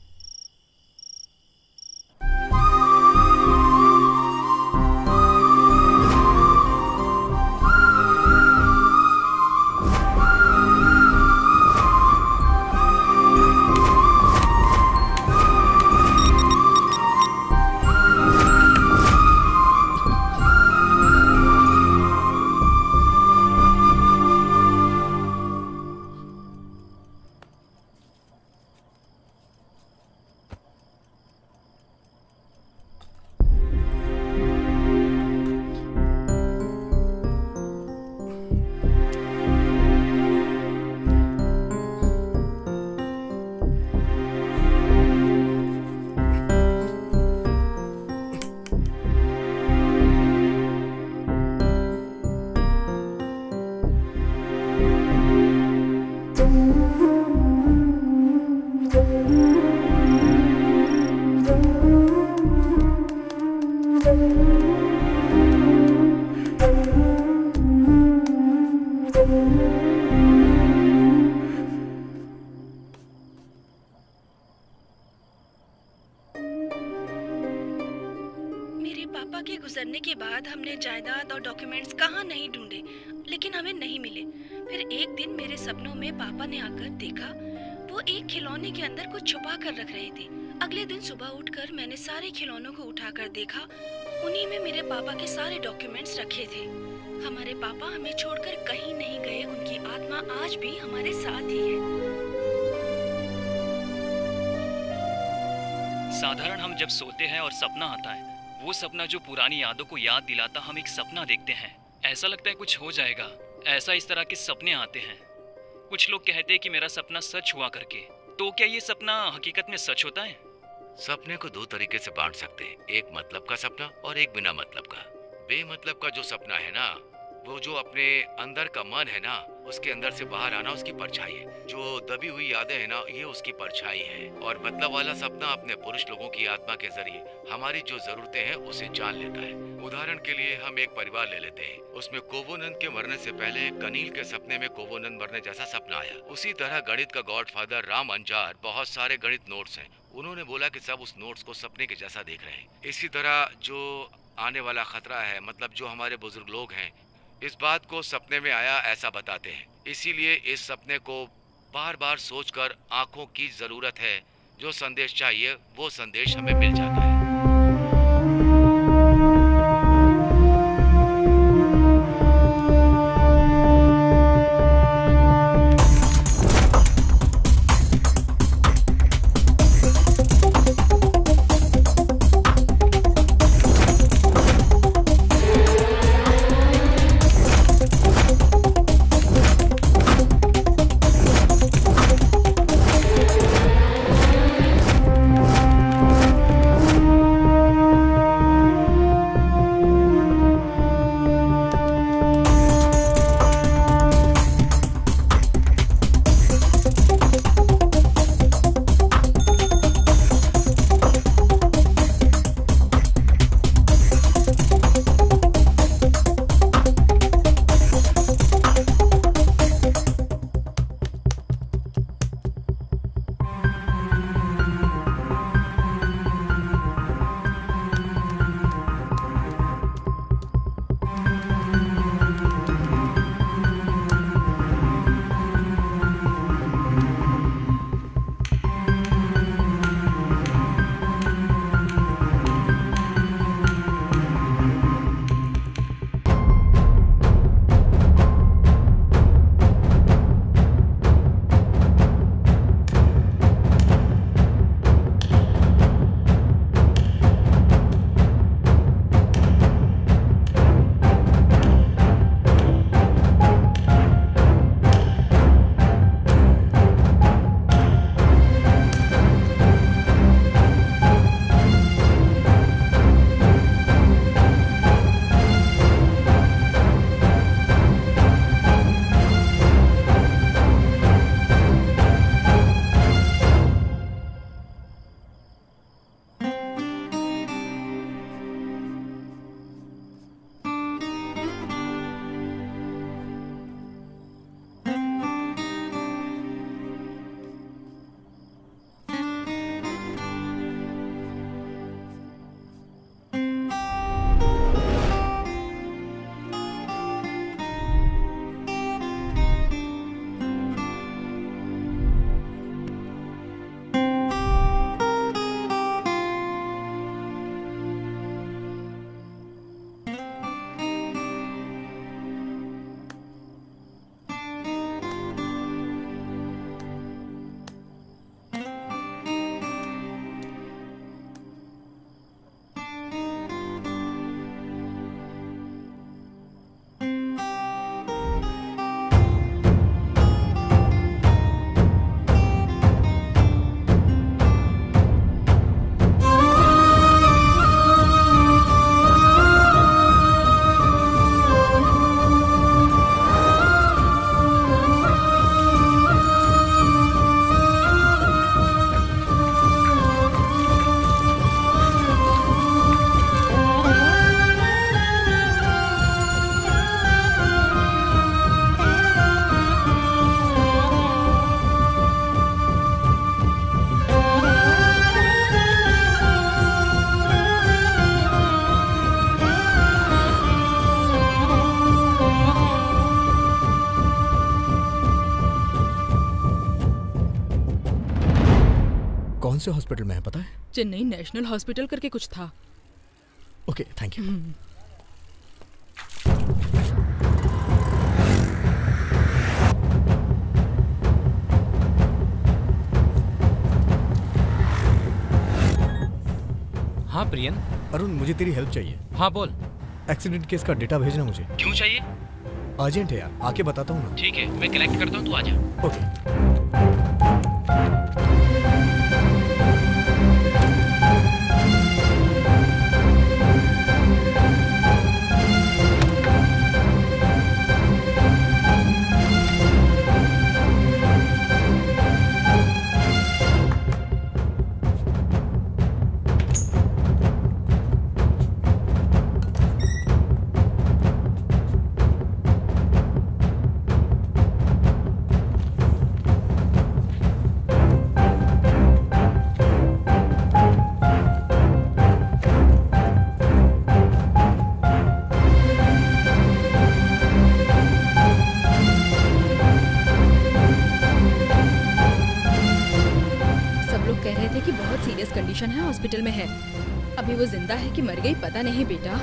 मेरे पापा के गुजरने के बाद हमने जायदाद और डॉक्यूमेंट्स कहाँ नहीं ढूंढे, लेकिन हमें नहीं मिले। फिर एक दिन मेरे सपनों में पापा ने आकर देखा वो एक खिलौने के अंदर कुछ छुपा कर रख रहे थे। अगले दिन सुबह उठकर मैंने सारे खिलौनों को उठाकर देखा, उन्हीं में मेरे पापा के सारे डॉक्यूमेंट्स रखे थे। हमारे पापा हमें छोड़कर कहीं नहीं गए, उनकी आत्मा आज भी हमारे साथ ही है। साधारण हम जब सोते हैं और सपना आता है, वो सपना जो पुरानी यादों को याद दिलाता, हम एक सपना देखते हैं, ऐसा लगता है कुछ हो जाएगा। ऐसा इस तरह के सपने आते हैं। कुछ लोग कहते हैं कि मेरा सपना सच हुआ करके, तो क्या ये सपना हकीकत में सच होता है? सपने को दो तरीके से बांट सकते हैं, एक मतलब का सपना और एक बिना मतलब का। बेमतलब का जो सपना है ना, वो जो अपने अंदर का मन है ना, उसके अंदर से बाहर आना उसकी परछाई है। जो दबी हुई यादें है ना, ये उसकी परछाई है। और मतलब वाला सपना अपने पुरुष लोगों की आत्मा के जरिए हमारी जो जरूरतें हैं उसे जान लेता है। उदाहरण के लिए हम एक परिवार ले लेते हैं, उसमें कोवोनंद के मरने से पहले कनील के सपने में कोवोनंद मरने जैसा सपना आया। उसी तरह गणित का गॉडफादर राम अंजार, बहुत सारे गणित नोट्स हैं, उन्होंने बोला कि सब उस नोट्स को सपने के जैसा देख रहे हैं। इसी तरह जो आने वाला खतरा है, मतलब जो हमारे बुजुर्ग लोग हैं, इस बात को सपने में आया ऐसा बताते हैं। इसीलिए इस सपने को बार बार सोचकर आंखों की जरूरत है। जो संदेश चाहिए वो संदेश हमें मिल जाता है। से हॉस्पिटल में है पता है? चेन्नई नेशनल हॉस्पिटल करके कुछ था। Okay thank you. हाँ प्रियन। अरुण मुझे तेरी हेल्प चाहिए। हाँ बोल। एक्सीडेंट केस का डेटा भेजना मुझे। क्यों चाहिए? अर्जेंट है यार, आके बताता हूँ ना। ठीक है मैं कलेक्ट करता हूँ, तू आ जा। ओके। कंडीशन है, हॉस्पिटल में है। अभी वो जिंदा है कि मर गई पता नहीं बेटा।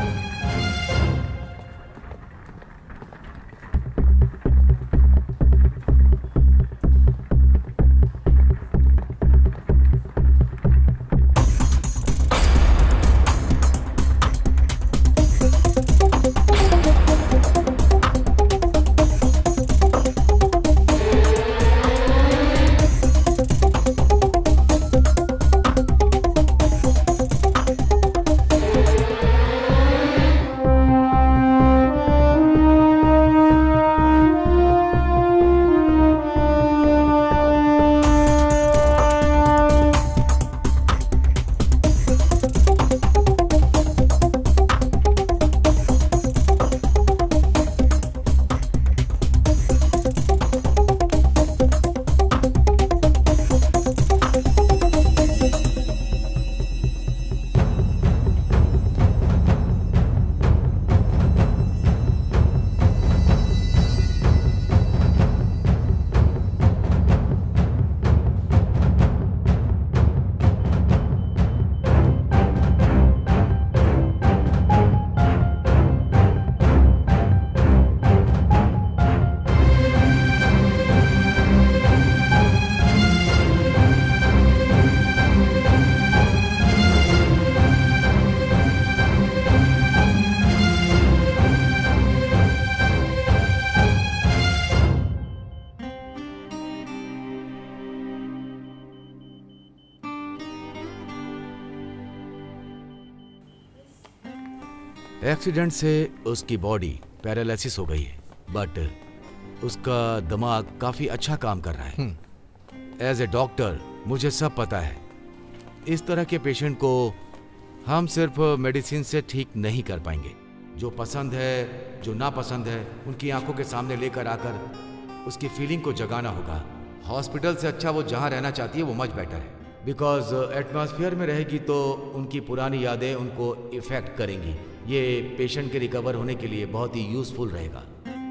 एक्सीडेंट से उसकी बॉडी पैरालिसिस हो गई है, बट उसका दिमाग काफी अच्छा काम कर रहा है। एज ए डॉक्टर मुझे सब पता है। इस तरह के पेशेंट को हम सिर्फ मेडिसिन से ठीक नहीं कर पाएंगे। जो पसंद है, जो नापसंद है, उनकी आंखों के सामने लेकर आकर उसकी फीलिंग को जगाना होगा। हॉस्पिटल से अच्छा वो जहाँ रहना चाहती है वो मच बेटर है, बिकॉज एटमॉस्फेयर में रहेगी तो उनकी पुरानी यादें उनको इफेक्ट करेंगी। ये पेशेंट के रिकवर होने के लिए बहुत ही यूजफुल रहेगा।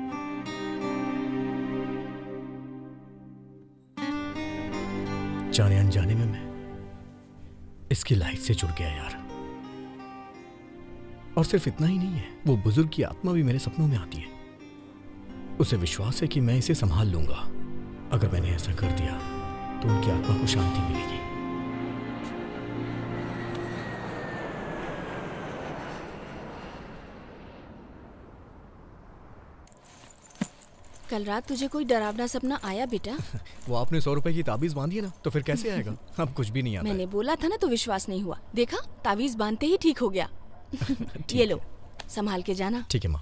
जाने अनजाने में मैं इसकी लाइफ से जुड़ गया यार। और सिर्फ इतना ही नहीं है, वो बुजुर्ग की आत्मा भी मेरे सपनों में आती है। उसे विश्वास है कि मैं इसे संभाल लूंगा। अगर मैंने ऐसा कर दिया तो उनकी आत्मा को शांति मिलेगी। कल रात तुझे कोई डरावना सपना आया बेटा? वो आपने सौ रुपए की ताबीज बांधी है ना, तो फिर कैसे आएगा? अब कुछ भी नहीं आता। मैंने बोला था ना तो विश्वास नहीं हुआ। देखा, ताबीज बांधते ही ठीक हो गया। ये लो, संभाल के जाना। ठीक है माँ।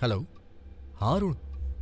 हेलो, हाँ अरुण।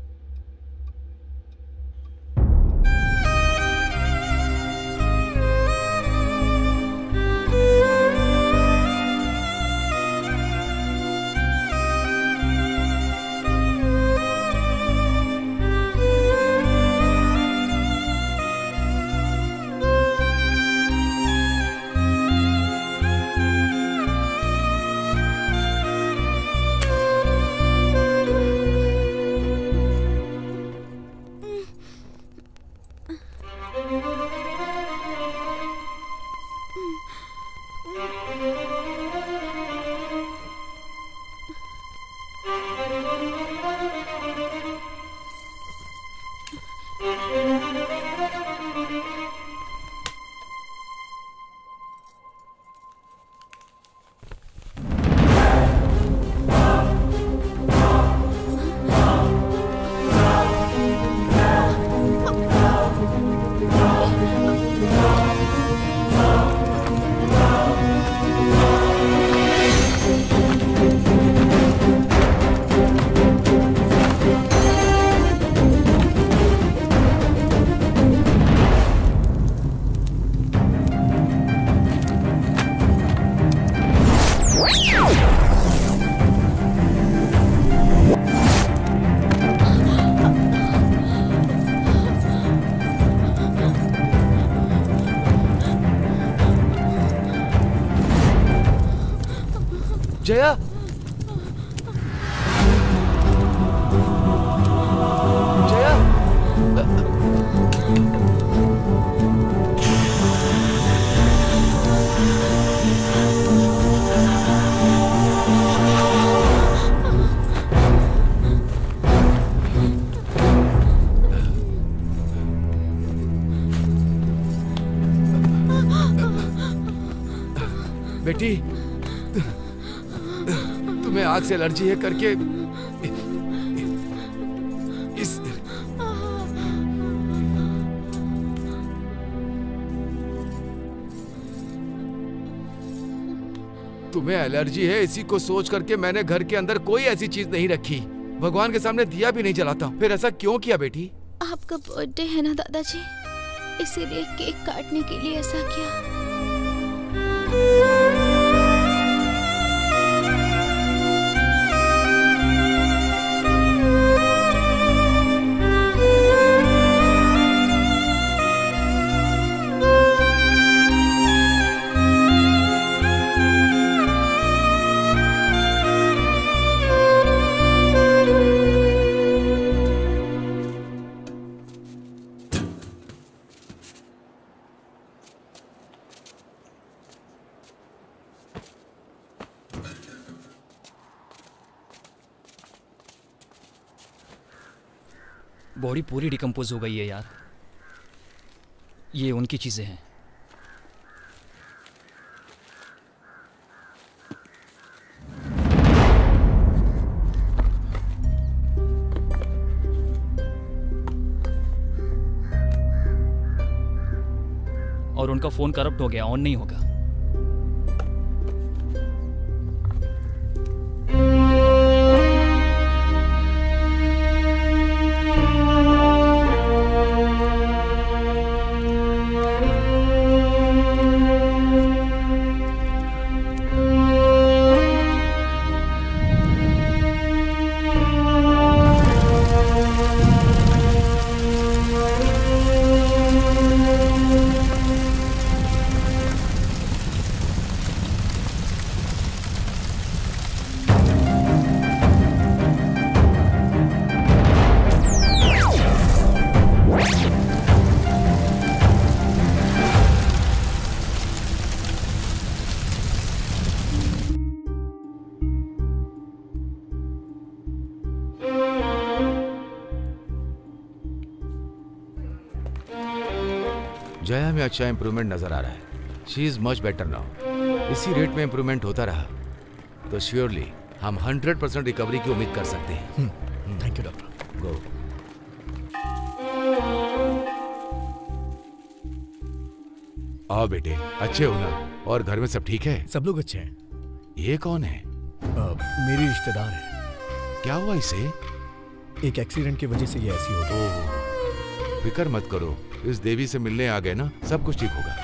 जया, जया, बेटी, तुम्हें आग से एलर्जी है करके इस तुम्हें एलर्जी है इसी को सोच करके मैंने घर के अंदर कोई ऐसी चीज नहीं रखी, भगवान के सामने दिया भी नहीं जलाता। फिर ऐसा क्यों किया बेटी? आपका बर्थडे है ना दादाजी, इसीलिए केक काटने के लिए ऐसा किया। बॉडी पूरी डिकम्पोज हो गई है यार। ये उनकी चीजें हैं। और उनका फोन करप्ट हो गया, ऑन नहीं होगा। जया में अच्छा इम्प्रूवमेंट नजर आ रहा है। She is much better now. इसी रेट में इम्प्रूवमेंट होता रहा तो श्योरली हम हंड्रेड परसेंट रिकवरी की उम्मीद कर सकते हैं। Thank you doctor. गो। आओ बेटे, अच्छे हो ना? और घर में सब ठीक है? सब लोग अच्छे हैं। ये कौन है? आ, मेरी रिश्तेदार है। क्या हुआ इसे? एक एक्सीडेंट की वजह से ये ऐसी हो गई। ओह, फिक्र मत करो, इस देवी से मिलने आ गए ना, सब कुछ ठीक होगा।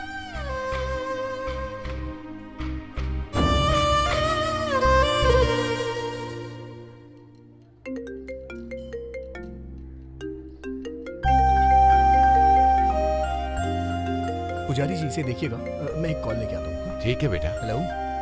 पुजारी जी, इसे देखिएगा, मैं एक कॉल लेके आता हूँ। ठीक है बेटा। हेलो।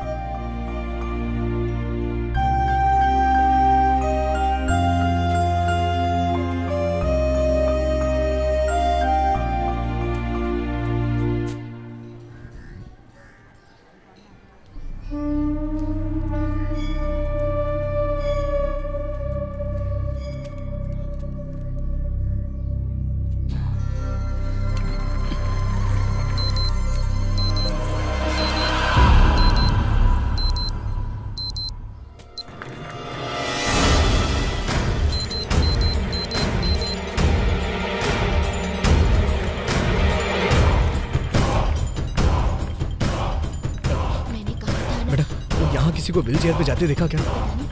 किसी को व्हील चेयर पे जाते देखा क्या?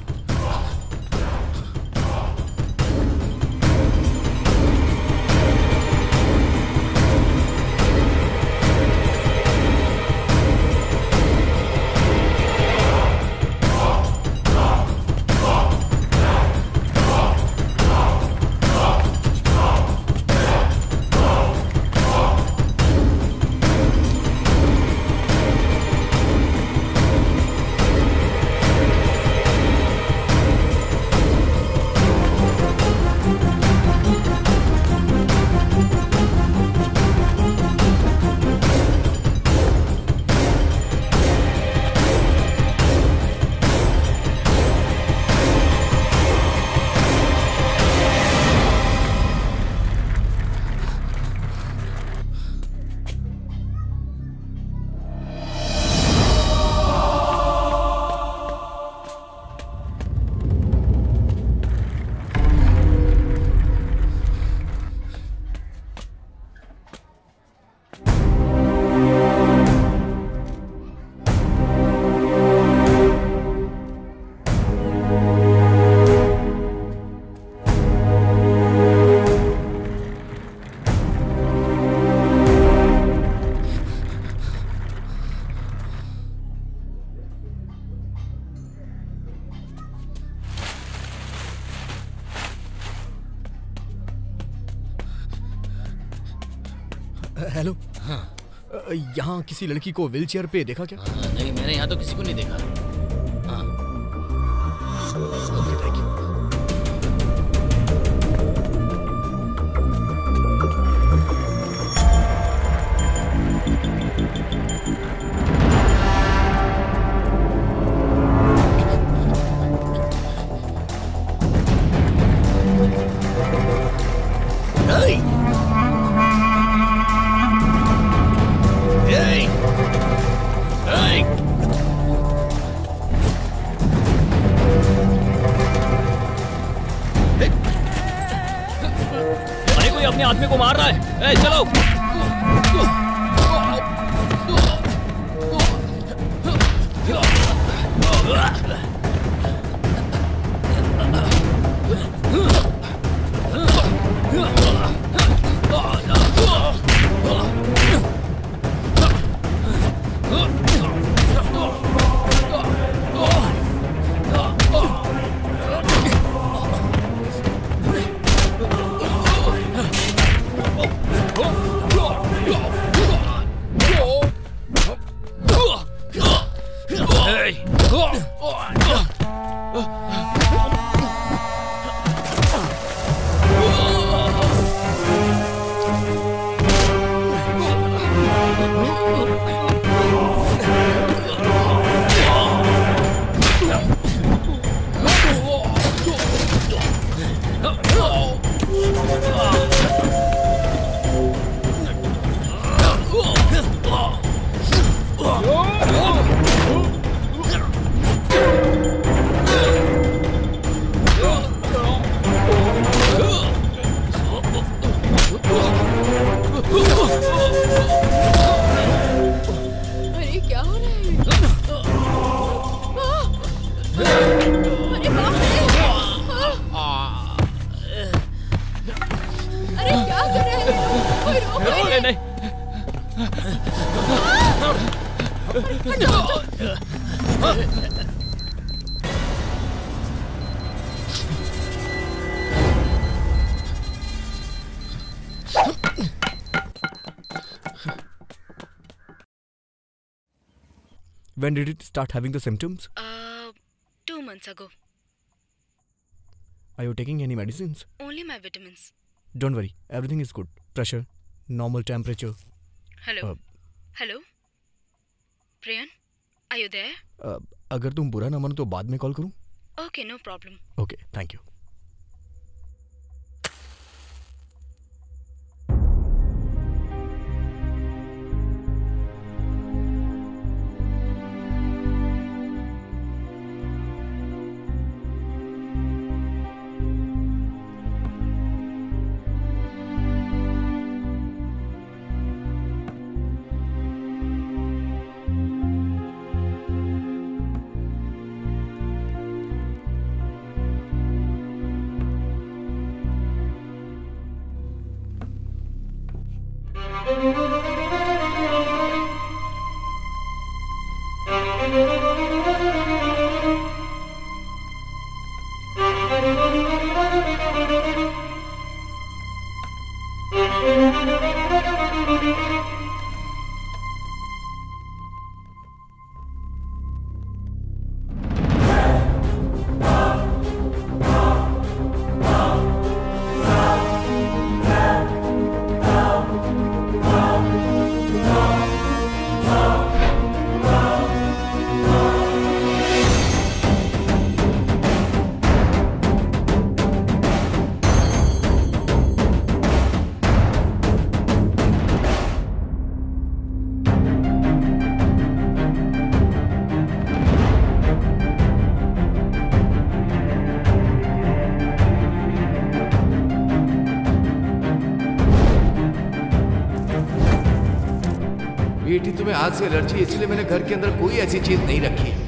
हेलो। हाँ, यहाँ किसी लड़की को व्हील चेयर पे देखा क्या? हाँ, नहीं, मैंने यहाँ तो किसी को नहीं देखा। हाँ। Okay, thank you. अपने आदमी को मार रहा है। ए, चलो। अरे बाप रे! अरे नहीं। When did it start having the symptoms? Uh, two months ago. Are you taking any medicines? Only my vitamins. Don't worry, everything is good. Pressure, normal temperature. Hello. Uh, Hello. Priyan, are you there? uh, अगर तुम बुरा ना मानो तो बाद में call करूं? Okay, no problem. Okay, thank you. बेटी तुम्हें आग से एलर्जी, इसलिए मैंने घर के अंदर कोई ऐसी चीज नहीं रखी है।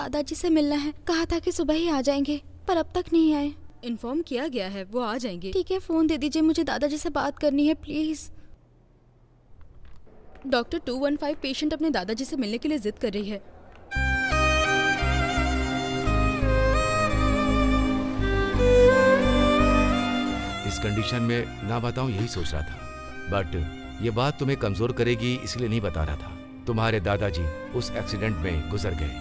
दादाजी से मिलना है। कहा था कि सुबह ही आ जाएंगे, पर अब तक नहीं आए। इन्फॉर्म किया गया है, वो आ जाएंगे। ठीक है, फोन दे दीजिए, मुझे दादाजी से बात करनी है please. Doctor two one five patient अपने दादाजी से मिलने के लिए जिद कर रही है। इस कंडीशन में ना बताऊं यही सोच रहा था, बट ये बात तुम्हें कमजोर करेगी इसलिए नहीं बता रहा था। तुम्हारे दादाजी उस एक्सीडेंट में गुजर गए।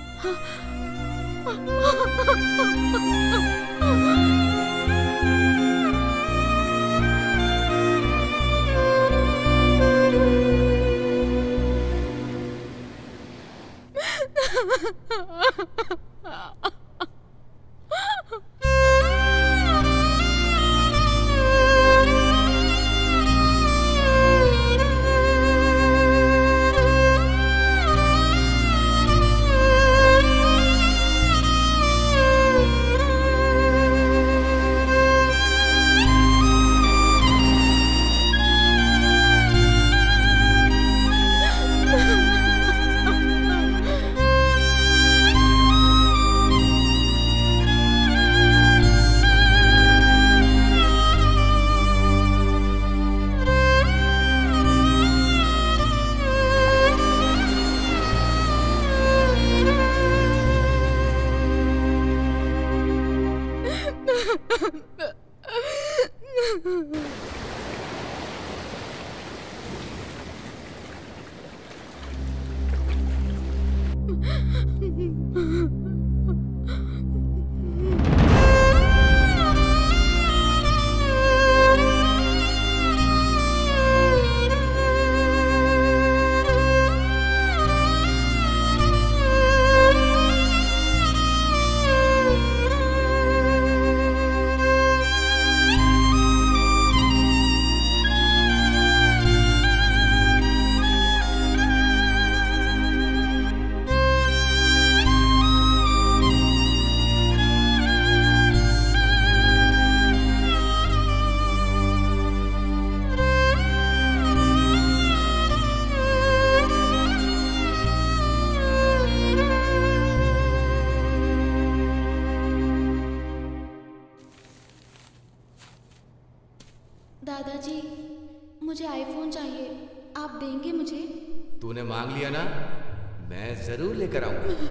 दादाजी, मुझे आईफोन चाहिए, आप देंगे मुझे? तूने मांग लिया ना, मैं जरूर लेकर आऊंगा।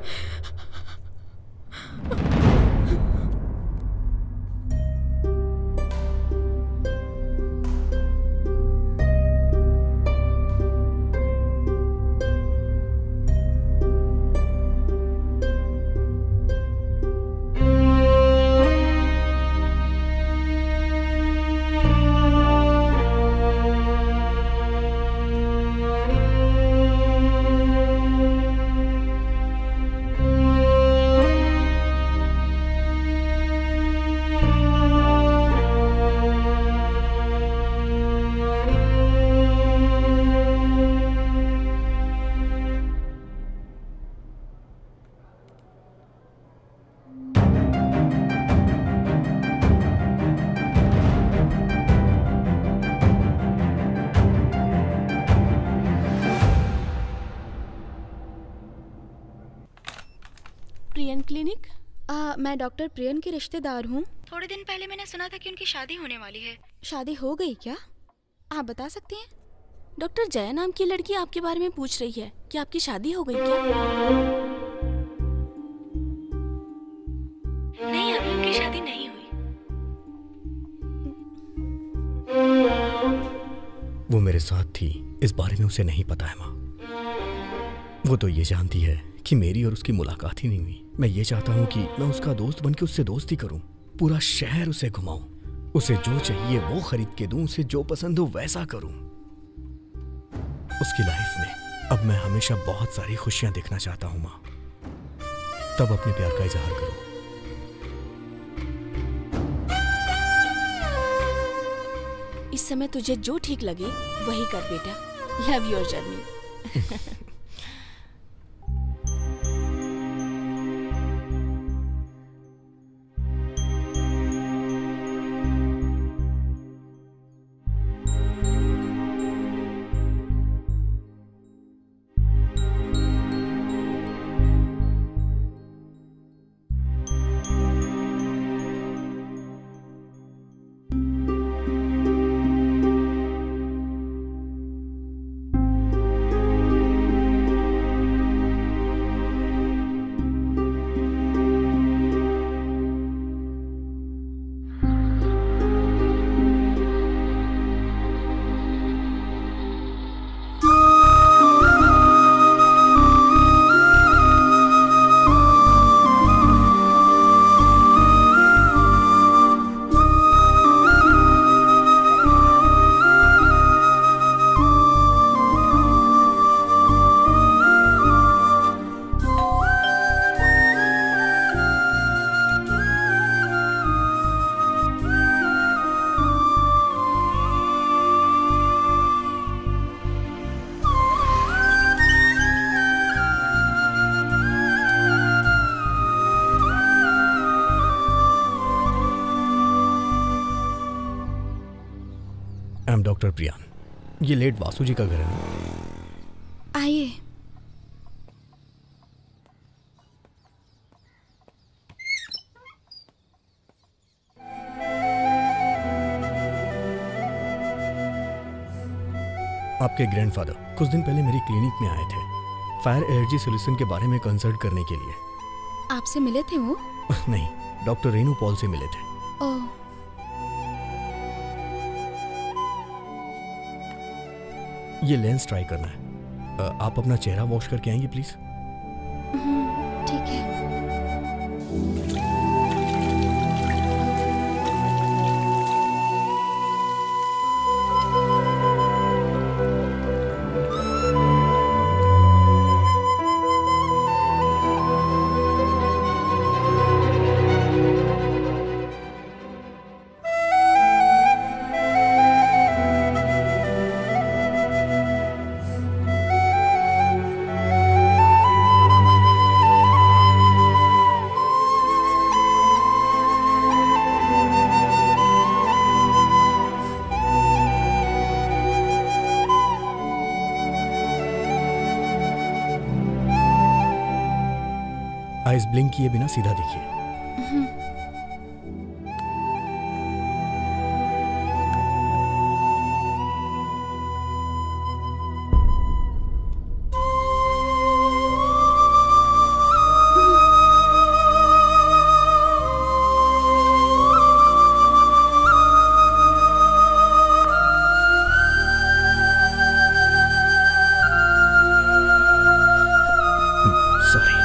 Prion clinic? आ, मैं डॉक्टर प्रियन की रिश्तेदार हूँ। थोड़े दिन पहले मैंने सुना था कि उनकी शादी होने वाली है। शादी हो गई क्या? आप बता सकती हैं? डॉक्टर जया नाम की लड़की आपके बारे में पूछ रही है कि आपकी शादी हो गई क्या? नहीं, अभी उनकी शादी नहीं हुई। वो मेरे साथ थी, इस बारे में उसे नहीं पता है माँ। वो तो ये जानती है कि मेरी और उसकी मुलाकात ही नहीं हुई। मैं ये चाहता हूँ कि मैं उसका दोस्त बनके उससे दोस्ती करूँ, पूरा शहर उसे घुमाऊं, उसे जो चाहिए वो खरीद के दूं, उसे जो पसंद हो वैसा करूं। उसकी लाइफ में अब मैं हमेशा बहुत सारी खुशियां देखना चाहता हूँ माँ। तब अपने प्यार का इजहार करो। इस समय तुझे जो ठीक लगे वही कर बेटा। Love your journey. Am doctor Priyan. ये लेट वासु जी का घर है ना? आइए। आपके ग्रैंडफादर कुछ दिन पहले मेरी क्लिनिक में आए थे फायर एलर्जी सॉल्यूशन के बारे में कंसल्ट करने के लिए। आपसे मिले थे वो? नहीं, डॉक्टर रेनू पॉल से मिले थे। ओह। ये लेंस ट्राई करना है। आ, आप अपना चेहरा वॉश करके आएंगे प्लीज? ठीक है। आइस ब्लिंक किए बिना सीधा देखिए। सॉरी।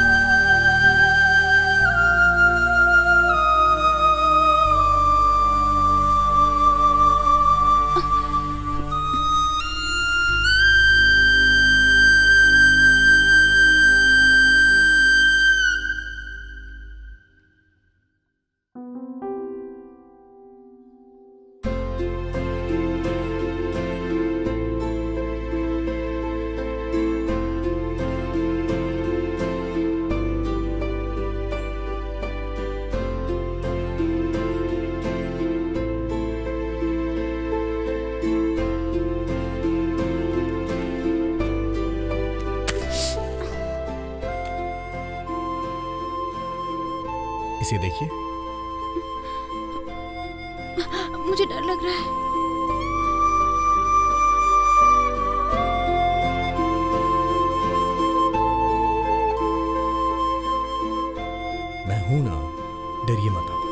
इसे देखिए। मुझे डर लग रहा है। मैं हूं ना, डरिए मत आप।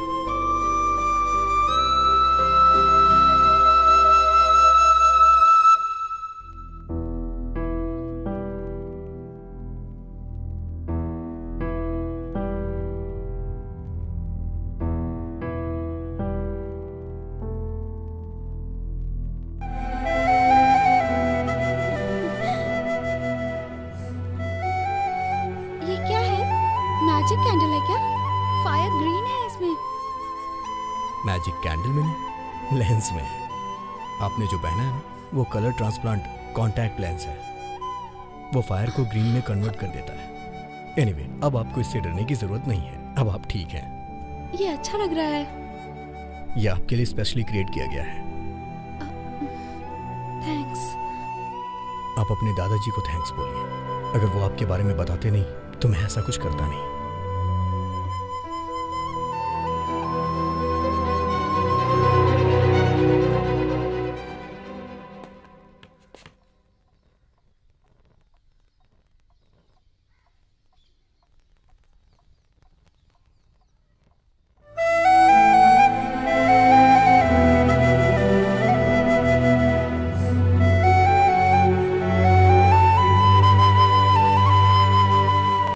ये क्या है? मैजिक कैंडल है क्या? फायर ग्रीन है इसमें। मैजिक कैंडल में नहीं, लेंस में है। आपने जो पहना है ना, वो कलर ट्रांसप्लांट कॉन्टैक्ट लेंस है। वो फायर को ग्रीन में कन्वर्ट कर देता है। एनीवे, अब आपको इससे डरने की जरूरत नहीं है। अब आप ठीक हैं। ये अच्छा लग रहा है। ये आपके लिए स्पेशली क्रिएट किया गया है। थैंक्स। आप अपने दादाजी को थैंक्स बोलिए। अगर वो आपके बारे में बताते नहीं तो मैं ऐसा कुछ करता नहीं।